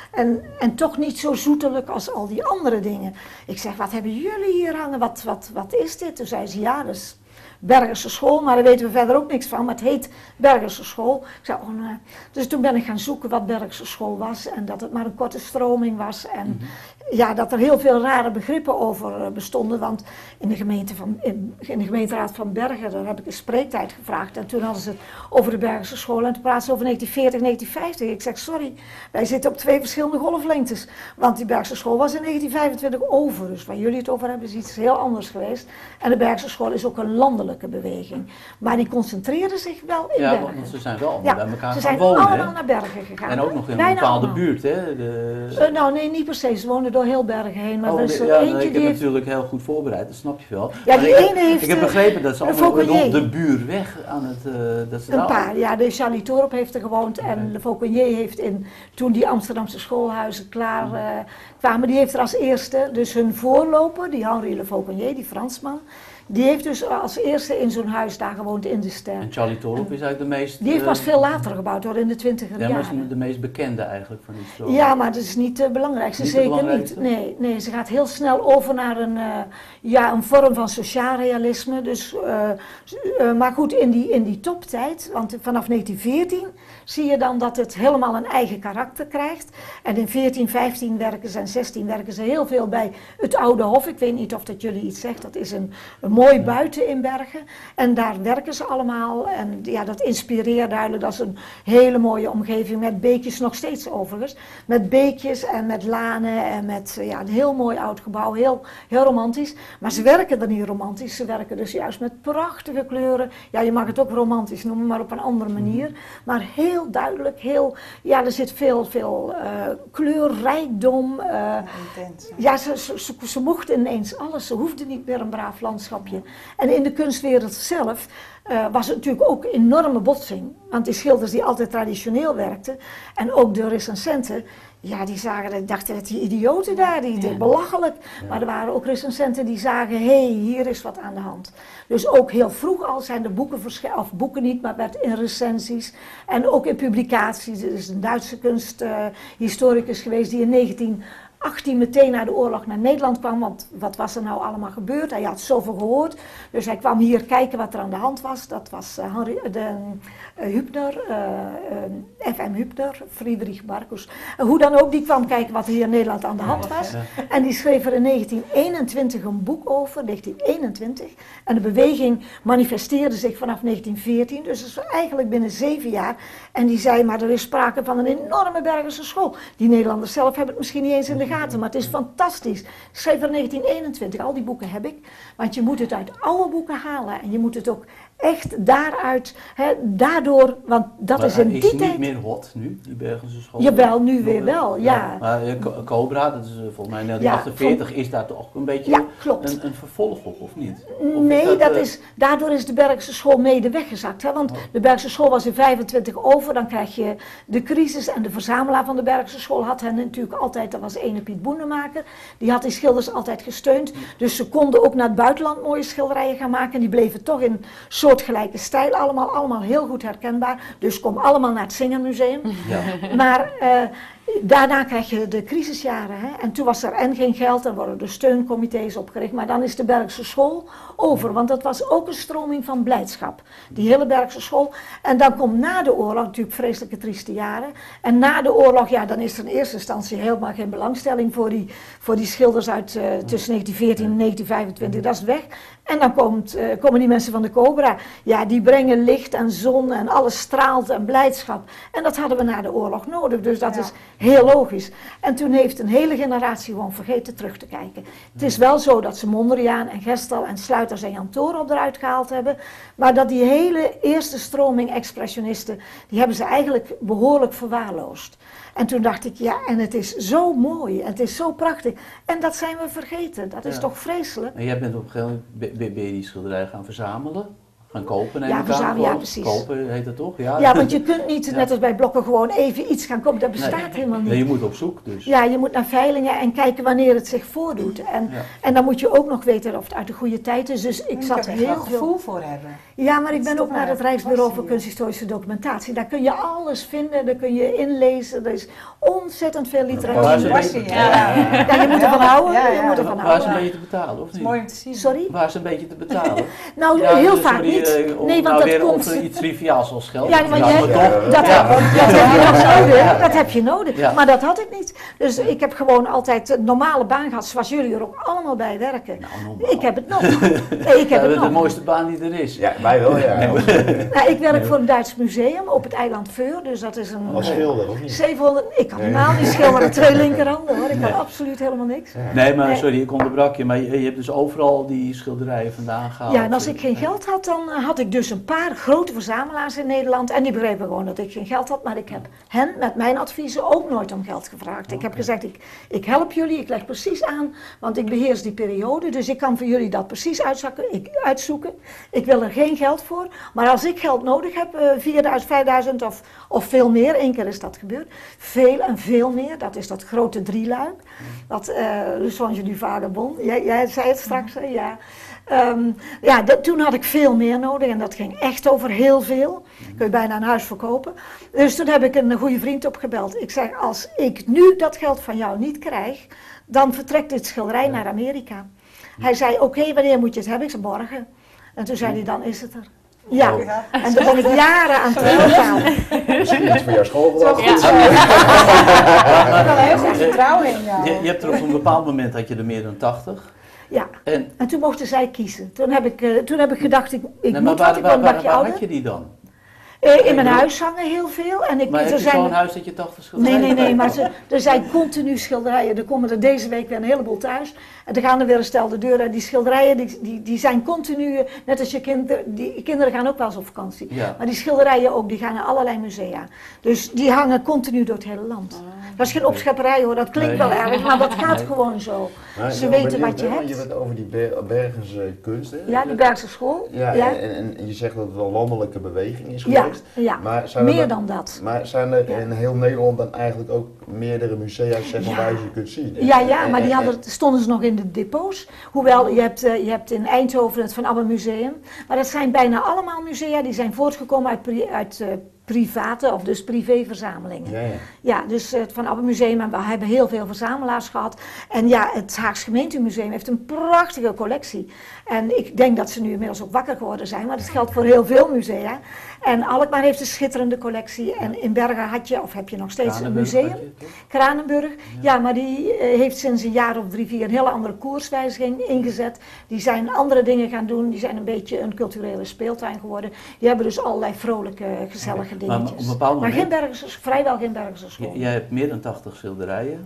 en toch niet zo zoetelijk als al die andere dingen. Ik zeg, wat hebben jullie hier hangen, wat is dit? Toen zei ze, ja, dat is Bergse school, maar daar weten we verder ook niks van, maar het heet Bergse school. Ik zei, dus toen ben ik gaan zoeken wat Bergse school was en dat het maar een korte stroming was en dat er heel veel rare begrippen over bestonden, want in de gemeenteraad van Bergen, daar heb ik een spreektijd gevraagd en toen hadden ze het over de Bergse school en toen praten ze over 1940, 1950. Ik zeg, sorry, wij zitten op 2 verschillende golflengtes, want die Bergse school was in 1925 over, dus waar jullie het over hebben is iets heel anders geweest. En de Bergse school is ook een landelijke beweging, maar die concentreerden zich wel in Bergen. Ja, want ze zijn wel allemaal bij elkaar gaan wonen. Ze zijn allemaal naar Bergen gegaan. En ook nog in een bepaalde buurt, hè? Nee, niet per se, ze woonden door heel Bergen heen, maar er is ik heb natuurlijk heel goed voorbereid, dat snap je wel. Ja, die ene heeft... Ik heb begrepen dat ze allemaal rond de buurweg aan het... een paar, ja, de Charlie Torup heeft er gewoond en de Fauconnier heeft toen die Amsterdamse schoolhuizen klaar kwamen, die heeft er als eerste, dus hun voorloper, die Henri Le Fauconnier, die Fransman, die heeft dus als eerste in zo'n huis daar gewoond in de Ster. En Charlie Torup is eigenlijk de meest... Die heeft pas veel later gebouwd hoor, in de 20e jaren. Ja, maar is de meest bekende eigenlijk van die stroom. Ja, maar dat is niet de belangrijkste, niet zeker de belangrijkste? niet. Nee, ze gaat heel snel over naar een vorm van sociaal realisme. Dus, maar goed, in die toptijd, want vanaf 1914 zie je dan dat het helemaal een eigen karakter krijgt. En in 14, 15 werken ze en 16 werken ze heel veel bij het Oude Hof. Ik weet niet of dat jullie iets zegt, dat is een mooi buiten in Bergen. En daar werken ze allemaal. En ja, dat inspireert duidelijk. Dat is een hele mooie omgeving met beekjes, nog steeds overigens. Met beekjes en met lanen en met een heel mooi oud gebouw. Heel, heel romantisch. Maar ze werken er niet romantisch. Ze werken dus juist met prachtige kleuren. Ja, je mag het ook romantisch noemen, maar op een andere manier. Maar heel duidelijk, er zit veel kleurrijkdom. Intens. Ja, ze mochten ineens alles. Ze hoefden niet meer een braaf landschapje. En in de kunstwereld zelf was het natuurlijk ook enorme botsing. Want die schilders die altijd traditioneel werkten en ook de recensenten, ja, die dachten dat die idioten daar, belachelijk. Ja. Maar er waren ook recensenten die zagen, hier is wat aan de hand. Dus ook heel vroeg al zijn de boeken verschenen, of boeken niet, maar werd in recensies en ook in publicaties. Er is een Duitse kunsthistoricus geweest die in 1918 meteen na de oorlog naar Nederland kwam, want wat was er nou allemaal gebeurd? Hij had zoveel gehoord, dus hij kwam hier kijken wat er aan de hand was. Dat was Hübner, F.M. Hübner, Friedrich Marcus. Hoe dan ook, die kwam kijken wat hier in Nederland aan de hand was. En die schreef er in 1921 een boek over, 1921. En de beweging manifesteerde zich vanaf 1914, dus dat is eigenlijk binnen 7 jaar. En die zei, maar er is sprake van een enorme Bergse school. Die Nederlanders zelf hebben het misschien niet eens in de gaten, maar het is fantastisch. Ik schreef in 1921, al die boeken heb ik. Want je moet het uit oude boeken halen en je moet het ook echt daaruit, daardoor, want dat Maar is in is die die tijd... niet meer hot nu, die Bergense school? Jawel, nu weer wel, ja. Maar Cobra, dat is volgens mij in Ja, 1948, is daar toch een beetje Ja, klopt. een vervolg op, of niet? Of Nee, daardoor is de Bergse school mede weggezakt. Hè? Want de Bergse school was in 25 over, dan krijg je de crisis. En de verzamelaar van de Bergse school had hen natuurlijk altijd, dat was ene Piet Boenemaker. Die had die schilders altijd gesteund. Dus ze konden ook naar het buitenland mooie schilderijen gaan maken. En die bleven toch in soortgelijke stijl, allemaal heel goed herkenbaar. Dus kom allemaal naar het Singermuseum. Ja. Maar daarna krijg je de crisisjaren. Hè? En toen was er geen geld, er worden de steuncomité's opgericht. Maar dan is de Bergse school over, want dat was ook een stroming van blijdschap. Die hele Bergse school. En dan komt na de oorlog natuurlijk vreselijke trieste jaren. En na de oorlog, ja, dan is er in eerste instantie helemaal geen belangstelling voor die schilders uit tussen 1914 en 1925. Dat is weg. En dan komen die mensen van de Cobra. Ja, die brengen licht en zon en alles straalt en blijdschap. En dat hadden we na de oorlog nodig. Dus dat is heel logisch. En toen heeft een hele generatie gewoon vergeten terug te kijken. Het is wel zo dat ze Mondriaan en Gestel en Sluiters en Jan Toorop eruit gehaald hebben. Maar dat die hele eerste stroming expressionisten, die hebben ze eigenlijk behoorlijk verwaarloosd. En toen dacht ik, ja, en het is zo mooi, en het is zo prachtig. En dat zijn we vergeten, dat is toch vreselijk. En jij bent op een gegeven moment, ben je die schilderijen gaan verzamelen? Gaan kopen? Ja, verzamelen, ja, precies. Kopen heet dat toch? Ja, want je kunt niet, net als bij Blokken, gewoon even iets gaan kopen. Dat bestaat helemaal niet. Nee, je moet op zoek dus. Ja, je moet naar veilingen en kijken wanneer het zich voordoet. En dan moet je ook nog weten of het uit de goede tijd is. Dus ik zat er heel veel gevoel voor hebben. Ja, maar ik ben ook naar het Rijksbureau voor Kunsthistorische Documentatie. Daar kun je alles vinden, daar kun je inlezen. Er is ontzettend veel literatuur. Ja, je moet ervan houden. Je moet ervan Waar is een houden. beetje te betalen, of niet? Mooi om te zien. Sorry? Waar is een beetje te betalen? Nou, Ja, heel sorry, vaak niet. Nee, want weer dat komt... over iets triviaals als geld. Ja, maar maar toch. dat heb je nog nodig. Dat heb je nodig. Ja. Maar dat had ik niet. Dus ik heb gewoon altijd een normale baan gehad, zoals jullie er ook allemaal bij werken. Nou, normaal. Ik heb het nog. Nee, ik heb het De nog. mooiste baan die er is. Ja, wij wel, ja. Nou, ik werk voor een Duits museum op het eiland Veur, dus dat is een... Als schilder, of niet? 700... Ik kan helemaal niet schilderen, 2 linkerhanden hoor. Ik kan absoluut helemaal niks. Nee, maar Nee. sorry, ik onderbrak je, maar je hebt dus overal die schilderijen vandaan gehaald. Ja, en als ik geen geld had, dan had ik dus een paar grote verzamelaars in Nederland. En die begrepen gewoon dat ik geen geld had. Maar ik heb hen met mijn adviezen ook nooit om geld gevraagd. Ik heb gezegd, ik help jullie, ik leg precies aan. Want ik beheers die periode. Dus ik kan voor jullie dat precies uitzoeken. Ik wil er geen geld voor. Maar als ik geld nodig heb, 4000, 5000 of veel meer. 1 keer is dat gebeurd. Veel en veel meer. Dat is dat grote drieluik. Dat Le Songe du Vagabond. Jij zei het straks, hè? Ja. Toen had ik veel meer nodig en dat ging echt over heel veel. Kun je bijna een huis verkopen. Dus toen heb ik een goede vriend opgebeld. Ik zeg, als ik nu dat geld van jou niet krijg, dan vertrekt dit schilderij naar Amerika. Hij zei, oké, wanneer moet je het hebben? Ik zei, morgen. En toen zei hij, dan is het er. Ja, en daar ben ik jaren aan teruggegaan. Misschien iets voor jouw schoolbedrag. Ik had er heel goed vertrouwen in jou. Je hebt er op een bepaald moment had je er meer dan 80. Ja, En, en toen mochten zij kiezen. Toen heb ik gedacht, ik nee, moet wat, ik word een bakje waar ouder. had je die dan? In mijn huis hangen heel veel. En Maar heb je zijn zo'n huis dat je 80 schilderijen Nee, bij maar hebt? er zijn continu schilderijen. Er komen er deze week weer een heleboel thuis. En er gaan er weer een stel de deur. En die schilderijen die zijn continu, net als je kinderen gaan ook wel eens op vakantie. Ja. Maar die schilderijen ook, die gaan naar allerlei musea. Dus die hangen continu door het hele land. Dat is geen opschepperij hoor, dat klinkt wel erg, maar dat gaat gewoon zo. Maar Ze ik ben weten benieuwd, wat je hè, want hebt. Je hebt het over die Bergense kunst, hè? Ja, de Bergse school. Ja, Ja. En je zegt dat het een landelijke beweging is Ja, geweest. ja. Maar zijn er Meer dan dat. Maar zijn er Ja. in heel Nederland dan eigenlijk ook meerdere musea, zeg maar, waar je ze kunt zien? Ja, maar die stonden ze nog in de depots. Hoewel, je hebt in Eindhoven het Van Abbe Museum. Maar dat zijn bijna allemaal musea die zijn voortgekomen uit private of dus privéverzamelingen. Ja. Ja, dus het Van Abbe Museum, en we hebben heel veel verzamelaars gehad. En ja, het Haags Gemeentemuseum heeft een prachtige collectie. En ik denk dat ze nu inmiddels ook wakker geworden zijn, maar dat geldt voor heel veel musea. En Alkmaar heeft een schitterende collectie. En in Bergen heb je nog steeds een museum. Kranenburg. Ja, maar die heeft sinds een jaar of 3, 4 een hele andere koerswijziging ingezet. Die zijn andere dingen gaan doen. Die zijn een beetje een culturele speeltuin geworden. Die hebben dus allerlei vrolijke, gezellige dingetjes. Maar op een bepaald Maar moment... vrijwel geen Bergse school. Jij hebt meer dan 80 schilderijen.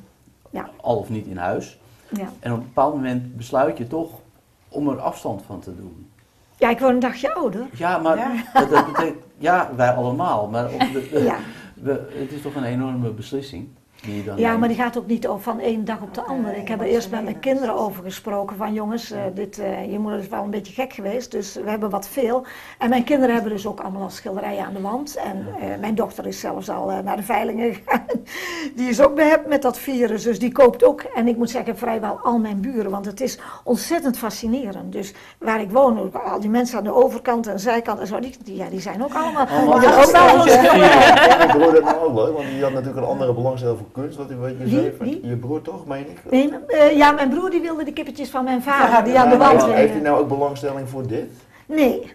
Ja. al of niet in huis. Ja. En op een bepaald moment besluit je toch om er afstand van te doen. Ja, ik word een dagje ouder. Ja, maar Ja. dat betekent, ja, wij allemaal, maar Ja. het is toch een enorme beslissing die je dan Ja, neemt. maar die gaat ook niet van één dag op de andere. Ik heb er eerst met mijn kinderen over gesproken van jongens, je moeder is wel een beetje gek geweest, dus we hebben wat veel. En mijn kinderen hebben dus ook allemaal al schilderijen aan de wand. En mijn dochter is zelfs al naar de veilingen gegaan. Die is ook behept met dat virus, dus die koopt ook. En ik moet zeggen, vrijwel al mijn buren, want het is ontzettend fascinerend. Dus waar ik woon, al die mensen aan de overkant en zijkant en zo, die zijn ook allemaal... Allemaal die hebben ook wel zo'n schilderij. Ik hoorde het nou ook leuk, want die had natuurlijk een andere belangstelling voor kunst, wat je zei. Wie? Je broer toch, meen ik? Nee, ja, mijn broer die wilde de kippetjes van mijn vader, die aan de wand Heeft hij hingen. nou ook belangstelling voor dit? Nee.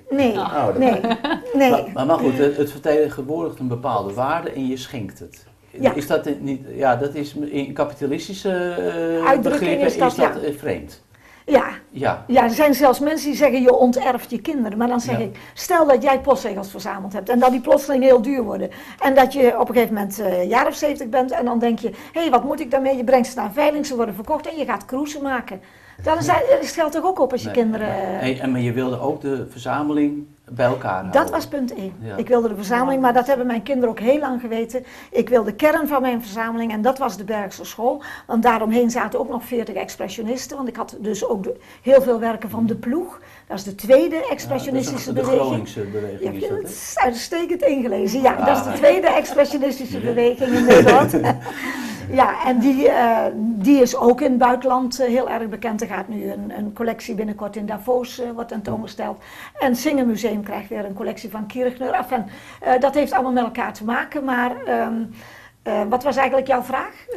Maar goed, het vertegenwoordigt een bepaalde waarde en je schenkt het. Ja. Is dat niet, ja, dat is in kapitalistische Uitdrukking begrippen is dat, vreemd. Ja. Ja. Ja, er zijn zelfs mensen die zeggen je onterft je kinderen. Maar dan zeg Ja. ik, stel dat jij postzegels verzameld hebt en dat die plotseling heel duur worden. En dat je op een gegeven moment jaar of 70 bent en dan denk je, hé, wat moet ik daarmee? Je brengt ze naar een veiling, ze worden verkocht en je gaat cruisen maken. Dan is het geld toch ook op als je kinderen... Maar je wilde ook de verzameling bij elkaar houden. Dat was punt 1. Ja. Ik wilde de verzameling, maar dat hebben mijn kinderen ook heel lang geweten. Ik wilde de kern van mijn verzameling en dat was de Bergse school. Want daaromheen zaten ook nog 40 expressionisten. Want ik had dus ook heel veel werken van de ploeg. Dat is de tweede expressionistische de beweging. Groningse beweging Ja, is dat, het hè? is uitstekend ingelezen. Ja, dat is de tweede expressionistische beweging in Nederland. Ja, en die is ook in het buitenland heel erg bekend. Er gaat nu een collectie binnenkort in Davos wordt tentoongesteld. En het Singermuseum krijgt weer een collectie van Kirchner. Enfin, dat heeft allemaal met elkaar te maken, maar... wat was eigenlijk jouw vraag?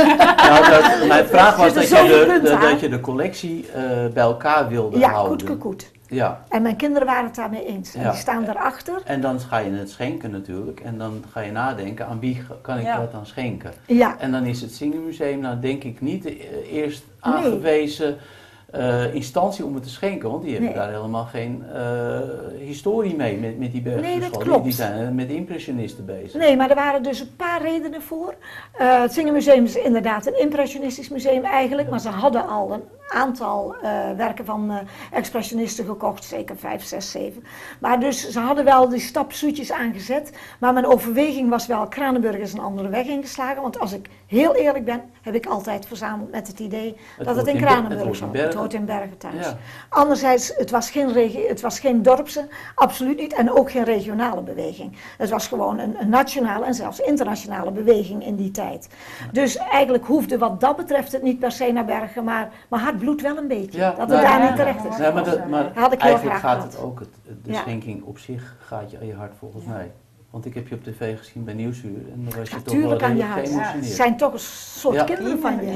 Nou, mijn vraag was Er zitten zoveel punten aan. dat je de collectie bij elkaar wilde Ja, houden. goed. Ja. En mijn kinderen waren het daarmee eens. En Ja. die staan erachter. En dan ga je het schenken natuurlijk. En dan ga je nadenken, aan wie kan ik dat dan schenken? Ja, En dan is het Singermuseum nou denk ik niet de eerst aangewezen instantie om het te schenken. Want die hebben Nee. daar helemaal geen historie mee met die Bergse Nee, dat school. klopt. Die zijn met impressionisten bezig. nee, maar er waren dus een paar redenen voor. Het Singermuseum is inderdaad een impressionistisch museum eigenlijk. Maar ze hadden al een aantal werken van expressionisten gekocht. Zeker 5, 6, 7. Maar dus ze hadden wel die stap zoetjes aangezet. Maar mijn overweging was wel, Kranenburg is een andere weg ingeslagen. Want als ik heel eerlijk ben, heb ik altijd verzameld met het idee dat het in Kranenburg zou. Het hoort in Bergen thuis. Ja. Anderzijds, het was geen dorpse, absoluut niet. En ook geen regionale beweging. Het was gewoon een nationale en zelfs internationale beweging in die tijd. Dus eigenlijk hoefde wat dat betreft het niet per se naar Bergen. Maar mijn hart bloedt wel een beetje. Ja, dat het nou, daar ja, niet terecht is. Ja, maar Had ik heel eigenlijk graag gaat het gehad. ook, de Ja. schenking op zich gaat je aan je hart volgens mij. Want ik heb je op tv gezien bij Nieuwsuur en dan was je toch wel Natuurlijk aan je redelijk hart. geëmotioneerd. Ze zijn toch een soort Ja. kinderen van je.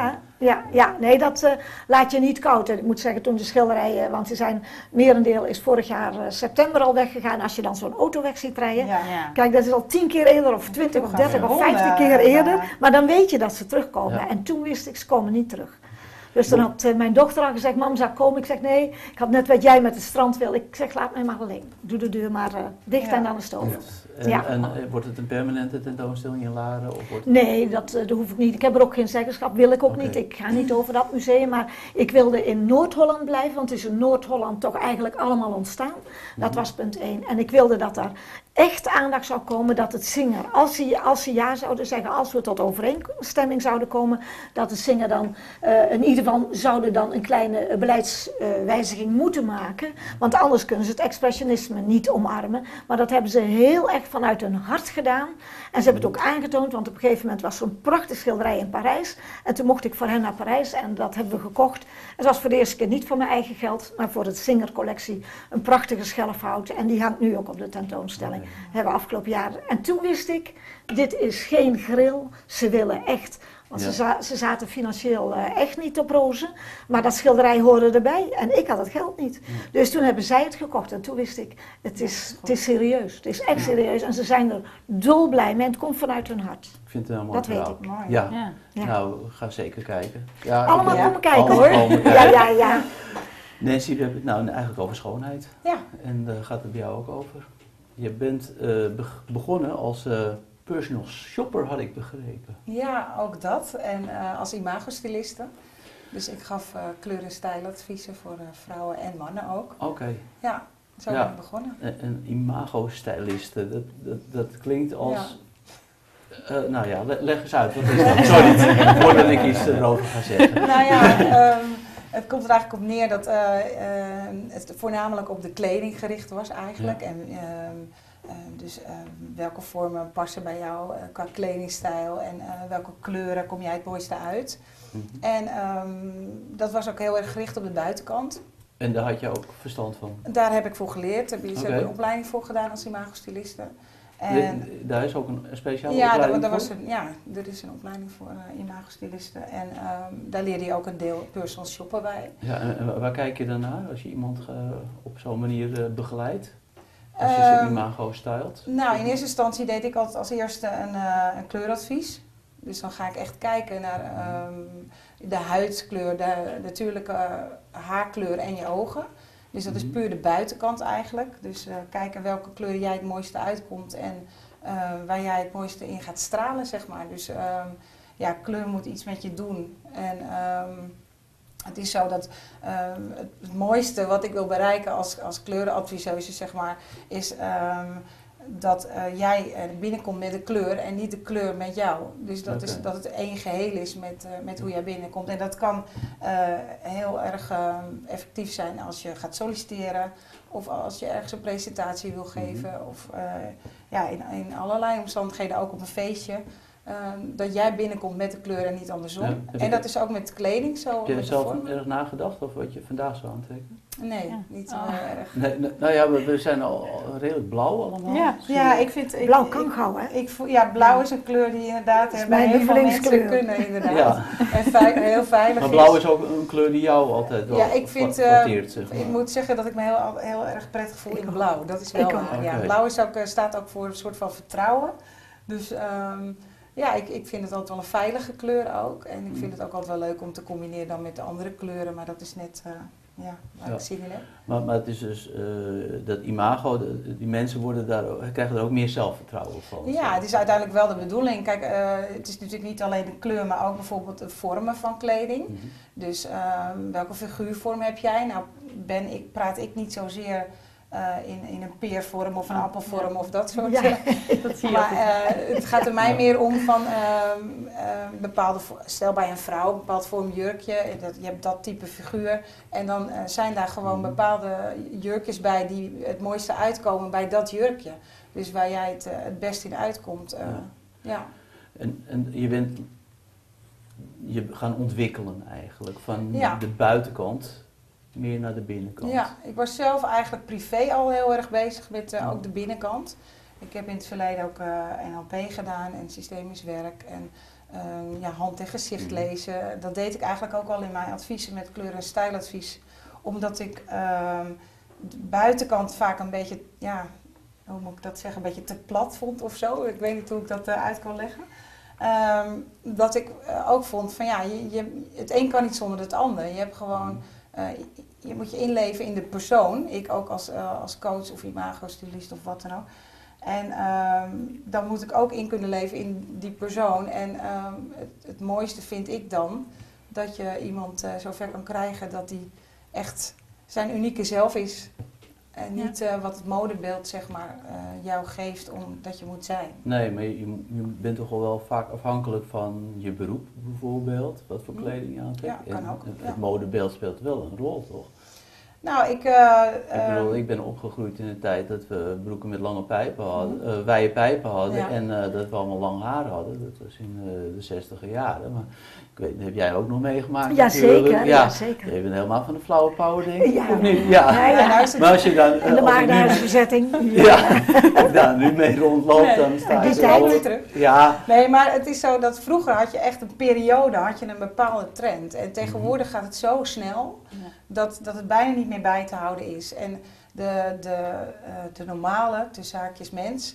Ja. Nee, dat laat je niet koud. En ik moet zeggen, toen de schilderijen, want merendeel is vorig jaar september al weggegaan. Als je dan zo'n auto weg ziet rijden. Ja. Ja. Kijk, dat is al 10 keer eerder of 20 of 30 of 50 keer eerder. Maar dan weet je dat ze terugkomen. Ja. En toen wist ik, ze komen niet terug. Dus dan had mijn dochter al gezegd, mam, zou ik komen? Ik zeg, nee, ik had net wat jij met het strand wil. Ik zeg, laat mij maar alleen. Doe de deur maar dicht Ja. en dan is het over. En, Ja. wordt het een permanente tentoonstelling in Laren? Of wordt Nee, dat hoef ik niet. Ik heb er ook geen zeggenschap, wil ik ook Oké. niet. Ik ga niet over dat museum, maar ik wilde in Noord-Holland blijven, want het is in Noord-Holland toch eigenlijk allemaal ontstaan. Dat was punt 1. En ik wilde dat daar echt aandacht zou komen, dat het Singer, als ze ja zouden zeggen, als we tot overeenstemming zouden komen, dat het Singer dan in ieder geval zouden dan een kleine beleidswijziging moeten maken. Want anders kunnen ze het expressionisme niet omarmen. Maar dat hebben ze heel erg vanuit hun hart gedaan. En ze hebben het ook aangetoond, want op een gegeven moment was zo'n prachtig schilderij in Parijs. En toen mocht ik voor hen naar Parijs en dat hebben we gekocht. Het was voor de eerste keer niet voor mijn eigen geld, maar voor het Singer-collectie. Een prachtige schelfhout en die hangt nu ook op de tentoonstelling. Hebben we afgelopen jaar. En toen wist ik, dit is geen grill, ze willen echt. Want ze zaten financieel echt niet op rozen. Maar dat schilderij hoorde erbij en ik had het geld niet. Dus toen hebben zij het gekocht en toen wist ik, het is serieus. Het is echt serieus en ze zijn er dolblij mee en het komt vanuit hun hart. Ik vind het een mooi Dat weet verhaal. ik. Mooi. Ja. Ja. Ja. Nou, ga zeker kijken. Ja, Allemaal ik- komen kijken Allemaal hoor. komen kijken. Ja. Nancy, we hebben het nou eigenlijk over schoonheid. Ja. En daar gaat het bij jou ook over. Je bent begonnen als personal shopper, had ik begrepen. Ja, ook dat. En als imagostyliste. Dus ik gaf kleur- en stijladviezen voor vrouwen en mannen ook. Oké. Ja, zo ben ik begonnen. Een imago-styliste, dat klinkt als... nou ja, leg eens uit, wat is dat? Sorry, voordat ik iets erover ga zeggen. Nou ja, het komt er eigenlijk op neer dat het voornamelijk op de kleding gericht was eigenlijk. Ja. En dus welke vormen passen bij jou qua kledingstijl en welke kleuren kom jij het mooiste uit. En dat was ook heel erg gericht op de buitenkant. En daar had je ook verstand van? Daar heb ik voor geleerd. Daar heb ik een opleiding voor gedaan als imagostyliste. En daar is ook een speciale opleiding voor? Er is een opleiding voor imagostylisten. En daar leerde je ook een deel personal shoppen bij. Ja, en waar kijk je dan naar als je iemand op zo'n manier begeleidt? Als je zijn imago stylt? Nou, in eerste instantie deed ik altijd als eerste een kleuradvies. Dus dan ga ik echt kijken naar de huidskleur, de natuurlijke haarkleur en je ogen. Dus dat is puur de buitenkant eigenlijk. Dus kijken welke kleur jij het mooiste uitkomt en waar jij het mooiste in gaat stralen, zeg maar. Dus kleur moet iets met je doen. En het is zo dat het mooiste wat ik wil bereiken als kleurenadviseuse, zeg maar, is dat jij binnenkomt met de kleur en niet de kleur met jou. Dus dat het één geheel is met hoe jij binnenkomt. En dat kan heel erg effectief zijn als je gaat solliciteren of als je ergens een presentatie wil geven. Of in allerlei omstandigheden, ook op een feestje. Dat jij binnenkomt met de kleur en niet andersom. Ja, en dat is ook met kleding zo. Heb je zelf erg nagedacht over wat je vandaag zou aantrekken? Nee, niet zo erg. Nee, nou ja, we zijn al redelijk blauw allemaal. Ja, ik vind... Blauw kan gauw, hè? Blauw is een kleur die inderdaad bij heel veel mensen kunnen, inderdaad. Ja. En heel veilig maar blauw is ook een kleur die jou altijd wel kwarteert, zeg maar. Ik moet zeggen dat ik me heel erg prettig voel in blauw. Dat is wel waar. Ja, blauw is staat ook voor een soort van vertrouwen. Dus... ik vind het altijd wel een veilige kleur ook. En ik vind het ook altijd wel leuk om te combineren dan met de andere kleuren. Maar dat is net waar ik zin in heb. Maar het is dus dat imago, die mensen krijgen er ook meer zelfvertrouwen van. Ja, het is uiteindelijk wel de bedoeling. Kijk, het is natuurlijk niet alleen de kleur, maar ook bijvoorbeeld de vormen van kleding. Dus welke figuurvorm heb jij? Nou, praat ik niet zozeer... in een peervorm of een appelvorm of dat soort dingen. Dat zie je. Maar het gaat er mij meer om van bepaalde, stel bij een vrouw, een bepaald vorm jurkje, je hebt dat type figuur en dan zijn daar gewoon bepaalde jurkjes bij die het mooiste uitkomen bij dat jurkje. Dus waar jij het best in uitkomt. En je gaan ontwikkelen eigenlijk van de buitenkant meer naar de binnenkant. Ja, ik was zelf eigenlijk privé al heel erg bezig met ook de binnenkant. Ik heb in het verleden ook NLP gedaan en systemisch werk en hand- en gezicht lezen. Dat deed ik eigenlijk ook al in mijn adviezen met kleur- en stijladvies. Omdat ik de buitenkant vaak een beetje, hoe moet ik dat zeggen, een beetje te plat vond of zo. Ik weet niet hoe ik dat uit kan leggen. Dat ik ook vond van het een kan niet zonder het ander. Je hebt gewoon... je moet je inleven in de persoon. Ik ook als coach of imagostylist of wat dan ook. En dan moet ik ook in kunnen leven in die persoon. En het mooiste vind ik dan dat je iemand zover kan krijgen dat hij echt zijn unieke zelf is. En niet wat het modebeeld zeg maar jou geeft omdat je moet zijn. Nee, maar je bent toch wel vaak afhankelijk van je beroep bijvoorbeeld. Wat voor kleding je aantrekt. Ja, kan ook. Het modebeeld speelt wel een rol, toch? Nou, ik ben opgegroeid in een tijd dat we broeken met lange pijpen hadden, wijde pijpen hadden en dat we allemaal lang haar hadden. Dat was in de 60e jaren. Maar ik weet, dat heb jij ook nog meegemaakt. Ja, zeker. Ja, zeker. Je bent helemaal van de flauwe pauw, denk ik. Ja. Of niet? Ja. Maar als je dan... en de Maagdenhuisbezetting. Als daar nu mee rondloopt, dan sta je er weer terug. Ja. Nee, maar het is zo dat vroeger had je echt een periode, had je een bepaalde trend. En tegenwoordig gaat het zo snel dat het bijna niet meer bij te houden is. En de normale, tussen haakjes mens,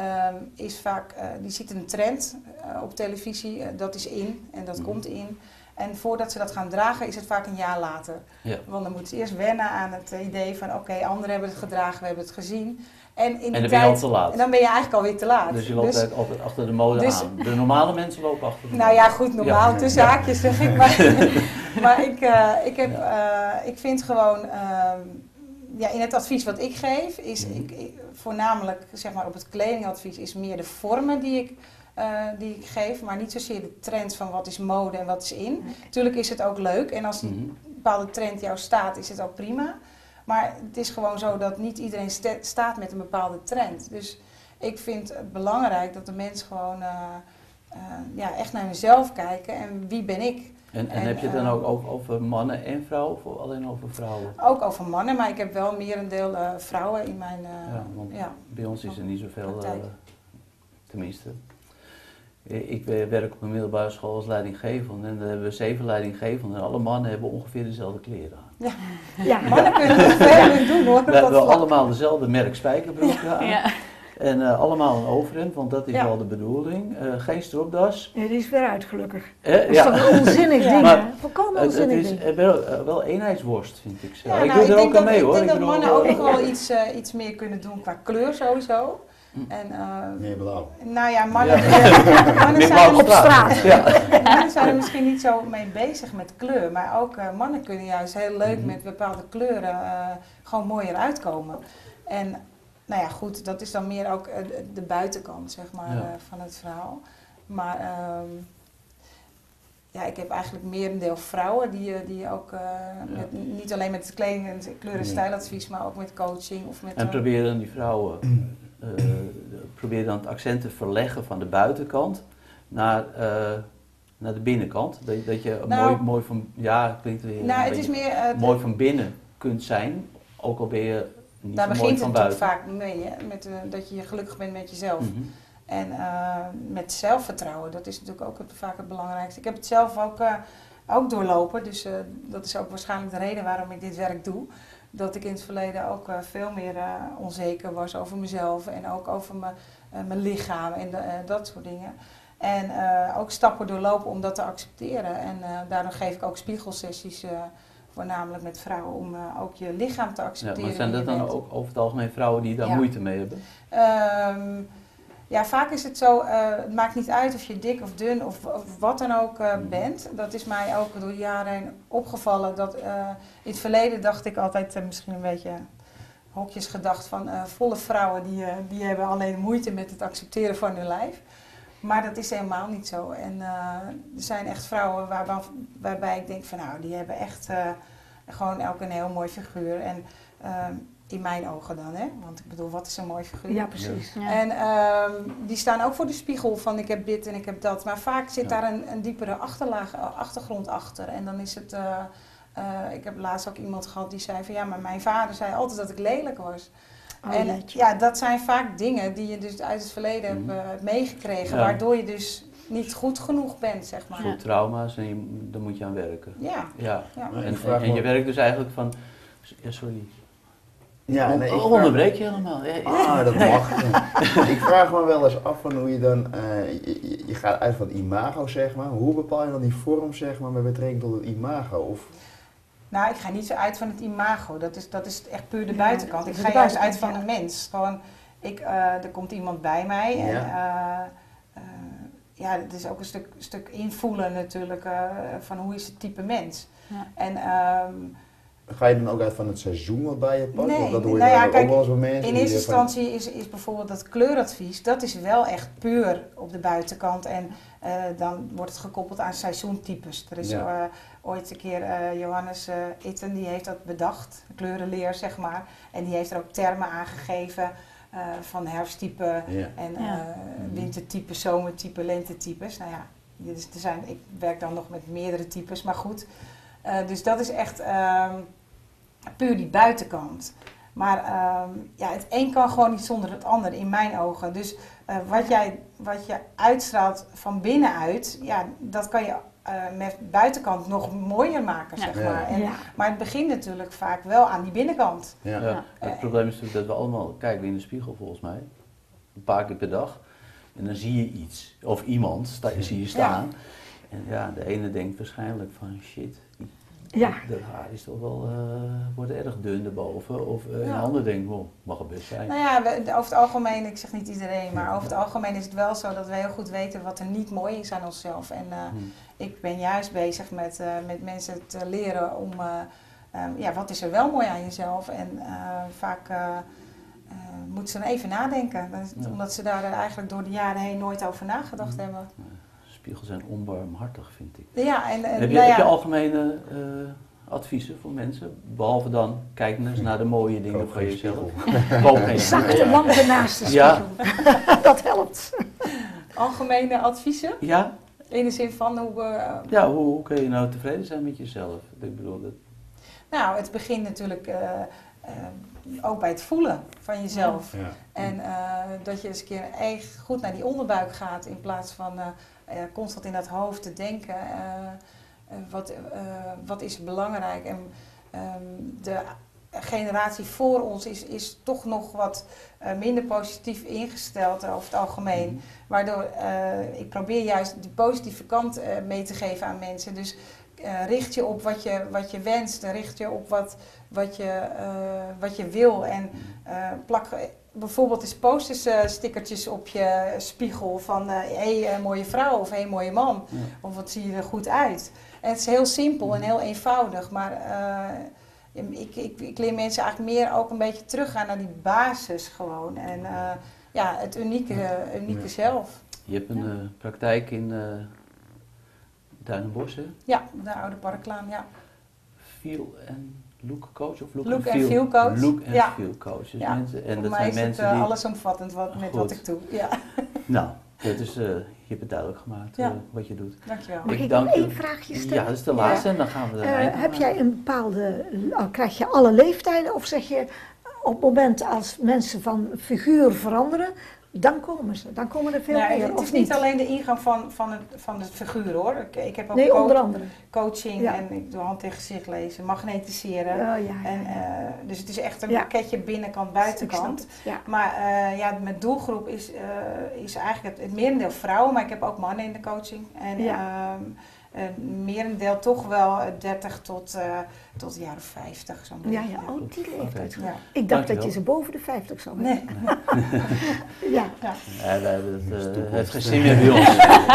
is vaak, die ziet een trend op televisie, dat is in en dat komt in. En voordat ze dat gaan dragen is het vaak een jaar later. Ja. Want dan moeten ze eerst wennen aan het idee van oké, anderen hebben het gedragen, we hebben het gezien. En En dan ben je al te laat. En dan ben je eigenlijk alweer te laat. Dus je loopt altijd achter de mode aan. De normale mensen lopen achter de mode. Nou ja, goed, normaal tussen haakjes zeg ik. Maar ik vind gewoon, in het advies wat ik geef, is voornamelijk zeg maar, op het kledingadvies is meer de vormen die ik geef, maar niet zozeer de trends van wat is mode en wat is in. Tuurlijk is het ook leuk en als die bepaalde trend jou staat, is het ook prima. Maar het is gewoon zo dat niet iedereen staat met een bepaalde trend. Dus ik vind het belangrijk dat de mensen gewoon echt naar hunzelf kijken en wie ben ik. En heb je het dan ook over mannen en vrouwen of alleen over vrouwen? Ook over mannen, maar ik heb wel merendeel vrouwen in mijn bij ons is er niet zoveel, praktijk. Tenminste. Ik werk op een middelbare school als leidinggevende en dan hebben we 7 leidinggevenden en alle mannen hebben ongeveer dezelfde kleren aan. Ja, mannen kunnen er veel in doen hoor. We hebben allemaal dezelfde merk spijkerbroeken aan. Ja. En allemaal een overhemd, want dat is wel de bedoeling. Geen stropdas. Nee, die is weer uit gelukkig. Dat is toch een onzinnig ding, hè? Volkomen Het onzinnig is ding. wel eenheidsworst, vind ik zo. Ja, ik doe er ook aan mee hoor. Ik denk dat mannen ook nog wel iets meer kunnen doen qua kleur sowieso. En, meer blauw. Nou ja, mannen zijn er misschien niet zo mee bezig met kleur. Maar ook mannen kunnen juist heel leuk met bepaalde kleuren gewoon mooier uitkomen. En nou ja, goed, dat is dan meer ook de buitenkant, zeg maar, van het verhaal. Maar ik heb eigenlijk merendeel vrouwen die ook niet alleen met kleding en kleur- en stijladvies, maar ook met coaching of met... En proberen die vrouwen dan het accent te verleggen van de buitenkant naar de binnenkant. Dat je mooi van, klinkt weer het is meer, mooi van binnen kunt zijn, ook al ben je niet daar zo mooi begint van het buiten. vaak mee, dat je gelukkig bent met jezelf. En met zelfvertrouwen, dat is natuurlijk ook vaak het belangrijkste. Ik heb het zelf ook doorlopen, dus dat is ook waarschijnlijk de reden waarom ik dit werk doe. Dat ik in het verleden ook veel meer onzeker was over mezelf en ook over mijn lichaam en dat soort dingen. En ook stappen doorlopen om dat te accepteren. En daardoor geef ik ook spiegelsessies, voornamelijk met vrouwen, om ook je lichaam te accepteren. Ja, maar zijn dat dan ook over het algemeen vrouwen die daar moeite mee hebben? Vaak is het zo, het maakt niet uit of je dik of dun of wat dan ook bent. Dat is mij ook door de jaren heen opgevallen. Dat in het verleden dacht ik altijd misschien een beetje hokjes gedacht van volle vrouwen die hebben alleen moeite met het accepteren van hun lijf. Maar dat is helemaal niet zo. En er zijn echt vrouwen waarbij ik denk van nou, die hebben echt gewoon elk een heel mooi figuur. En in mijn ogen dan, hè? Want ik bedoel, wat is een mooi figuur? Ja, precies. Ja. En die staan ook voor de spiegel van ik heb dit en ik heb dat. Maar vaak zit daar een diepere achtergrond achter. En dan is het... ik heb laatst ook iemand gehad die zei van ja, maar mijn vader zei altijd dat ik lelijk was. En dat zijn vaak dingen die je dus uit het verleden hebt meegekregen. Ja. Waardoor je dus niet goed genoeg bent, zeg maar. Een soort trauma's en daar moet je aan werken. Ja. En je werkt dus eigenlijk van... Ja, sorry. Ja, nee, ik onderbreek je helemaal. dat mag. Ik vraag me wel eens af van hoe je dan... je gaat uit van het imago, zeg maar. Hoe bepaal je dan die vorm, zeg maar, met betrekking tot het imago? Of... Nou, ik ga niet zo uit van het imago. Dat is echt puur de buitenkant. Ik ga juist uit van de mens. Gewoon, er komt iemand bij mij en het is ook een stuk invoelen natuurlijk van hoe is het type mens. Ja. En ga je dan ook uit van het seizoen wat bij je past? Nee, dat hoor je ook wel eens bij mensen. In eerste instantie is bijvoorbeeld dat kleuradvies, dat is wel echt puur op de buitenkant. En dan wordt het gekoppeld aan seizoentypes. Er is ooit een keer Johannes Itten, die heeft dat bedacht, kleurenleer zeg maar. En die heeft er ook termen aangegeven van herfsttype en wintertype, zomertype, lentetypes. Nou ja, ik werk dan nog met meerdere types, maar goed. Dus dat is echt puur die buitenkant. Maar het een kan gewoon niet zonder het ander in mijn ogen. Dus wat je uitstraalt van binnenuit, dat kan je met buitenkant nog mooier maken, zeg maar. Maar het begint natuurlijk vaak wel aan die binnenkant. Ja. Het probleem is natuurlijk dat we allemaal kijken in de spiegel volgens mij. Een paar keer per dag. En dan zie je iets. Of iemand zie je staan. En ja, de ene denkt waarschijnlijk van shit, Ja. dat haar is toch wel, wordt erg dun erboven. Of een ander denkt, oh, mag het best zijn. Nou ja, over het algemeen, ik zeg niet iedereen, maar over het algemeen is het wel zo dat we heel goed weten wat er niet mooi is aan onszelf. En ik ben juist bezig met mensen te leren om, wat is er wel mooi aan jezelf? En vaak moeten ze dan even nadenken, omdat ze daar eigenlijk door de jaren heen nooit over nagedacht hebben. Spiegels zijn onbarmhartig, vind ik. Ja, en heb je algemene adviezen voor mensen? Behalve dan, kijk eens naar de mooie dingen Koop van geen jezelf. spiegel. Koop geen Zachte spiegel. lampen naast de Ja. spiegel. Dat helpt. algemene adviezen, Ja? in de zin van hoe... Ja, hoe kun je nou tevreden zijn met jezelf? Ik bedoel, dat... Nou, het begint natuurlijk ook bij het voelen van jezelf. Ja. En dat je eens een keer echt goed naar die onderbuik gaat in plaats van constant in dat hoofd te denken. Wat is belangrijk? En de generatie voor ons is toch nog wat minder positief ingesteld over het algemeen. Waardoor ik probeer juist die positieve kant mee te geven aan mensen. Dus richt je op wat je wenst, richt je op wat je wil en plak bijvoorbeeld eens posterstickertjes op je spiegel van hey, mooie vrouw of hey, mooie man, of wat zie je er goed uit. En het is heel simpel en heel eenvoudig, maar ik leer mensen eigenlijk meer ook een beetje teruggaan naar die basis gewoon en het unieke zelf. Je hebt een praktijk in Duinenbosch, hè? Ja, de Oude Parklaan, ja. Feel en Look coach of Look and Feel coach. Look and Ja. Feel coach. Dus Ja. mensen, en Voor dat mij zijn is het mensen die... allesomvattend met wat ik doe. Ja, Nou, dat is, je hebt het duidelijk gemaakt Ja. wat je doet. dankjewel. Mag ik dank nog je. één vraagje stellen? Ja, dat is de laatste en dan gaan we er Heb jij een bepaalde, krijg je alle leeftijden of zeg je op het moment als mensen van figuur veranderen, dan komen ze, dan komen er veel meer, Het of is niet alleen de ingang van het figuur hoor. Ik heb ook Nee, onder andere. coaching Ja. en ik doe hand tegen gezicht lezen, magnetiseren. Ja. En, dus het is echt een Ja. pakketje binnenkant, Ik snap buitenkant. het, ja. Maar mijn doelgroep is eigenlijk het merendeel vrouwen, maar ik heb ook mannen in de coaching. En merendeel toch wel 30 tot een jaar of 50. Zo'n Ja, beetje. ja, ook die leeftijd. Ja. Ik dacht dat Dankjewel. je ze boven de 50 zou Nee. hebben. Ja. Ja, we hebben het heeft geen zin meer bij ons.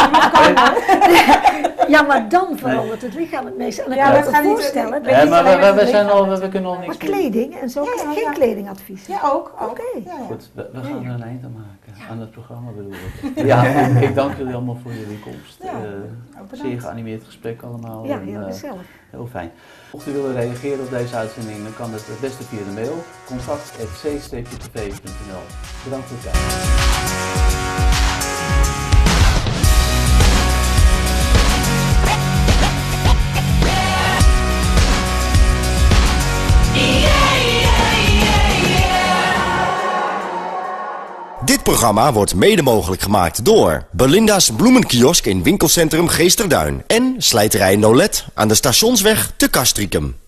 Ja, maar dan verandert het lichaam het meest. En dan Ja, kan je dat je gaat niet- voorstellen. ik dat- weet niet alleen met we het zijn lichaam. we kunnen al Maar niks meer. kleding en zo, Ja, ja, geen ja. kledingadvies. Ja, ook. Oké. Ja, ja. Goed, we gaan er een eind aan maken. Aan het programma bedoel ik. Ja, ik dank jullie allemaal voor jullie komst. Ja, ook bedankt. Zeer geanimeerd gesprek allemaal. Ja, En, heel gezellig. heel fijn. Mocht u willen reageren op deze uitzending, dan kan het beste via de mail. contact@c-tv.nl. Bedankt voor het kijken. Dit programma wordt mede mogelijk gemaakt door Belinda's Bloemenkiosk in winkelcentrum Geesterduin en Slijterij Nolet aan de Stationsweg te Castricum.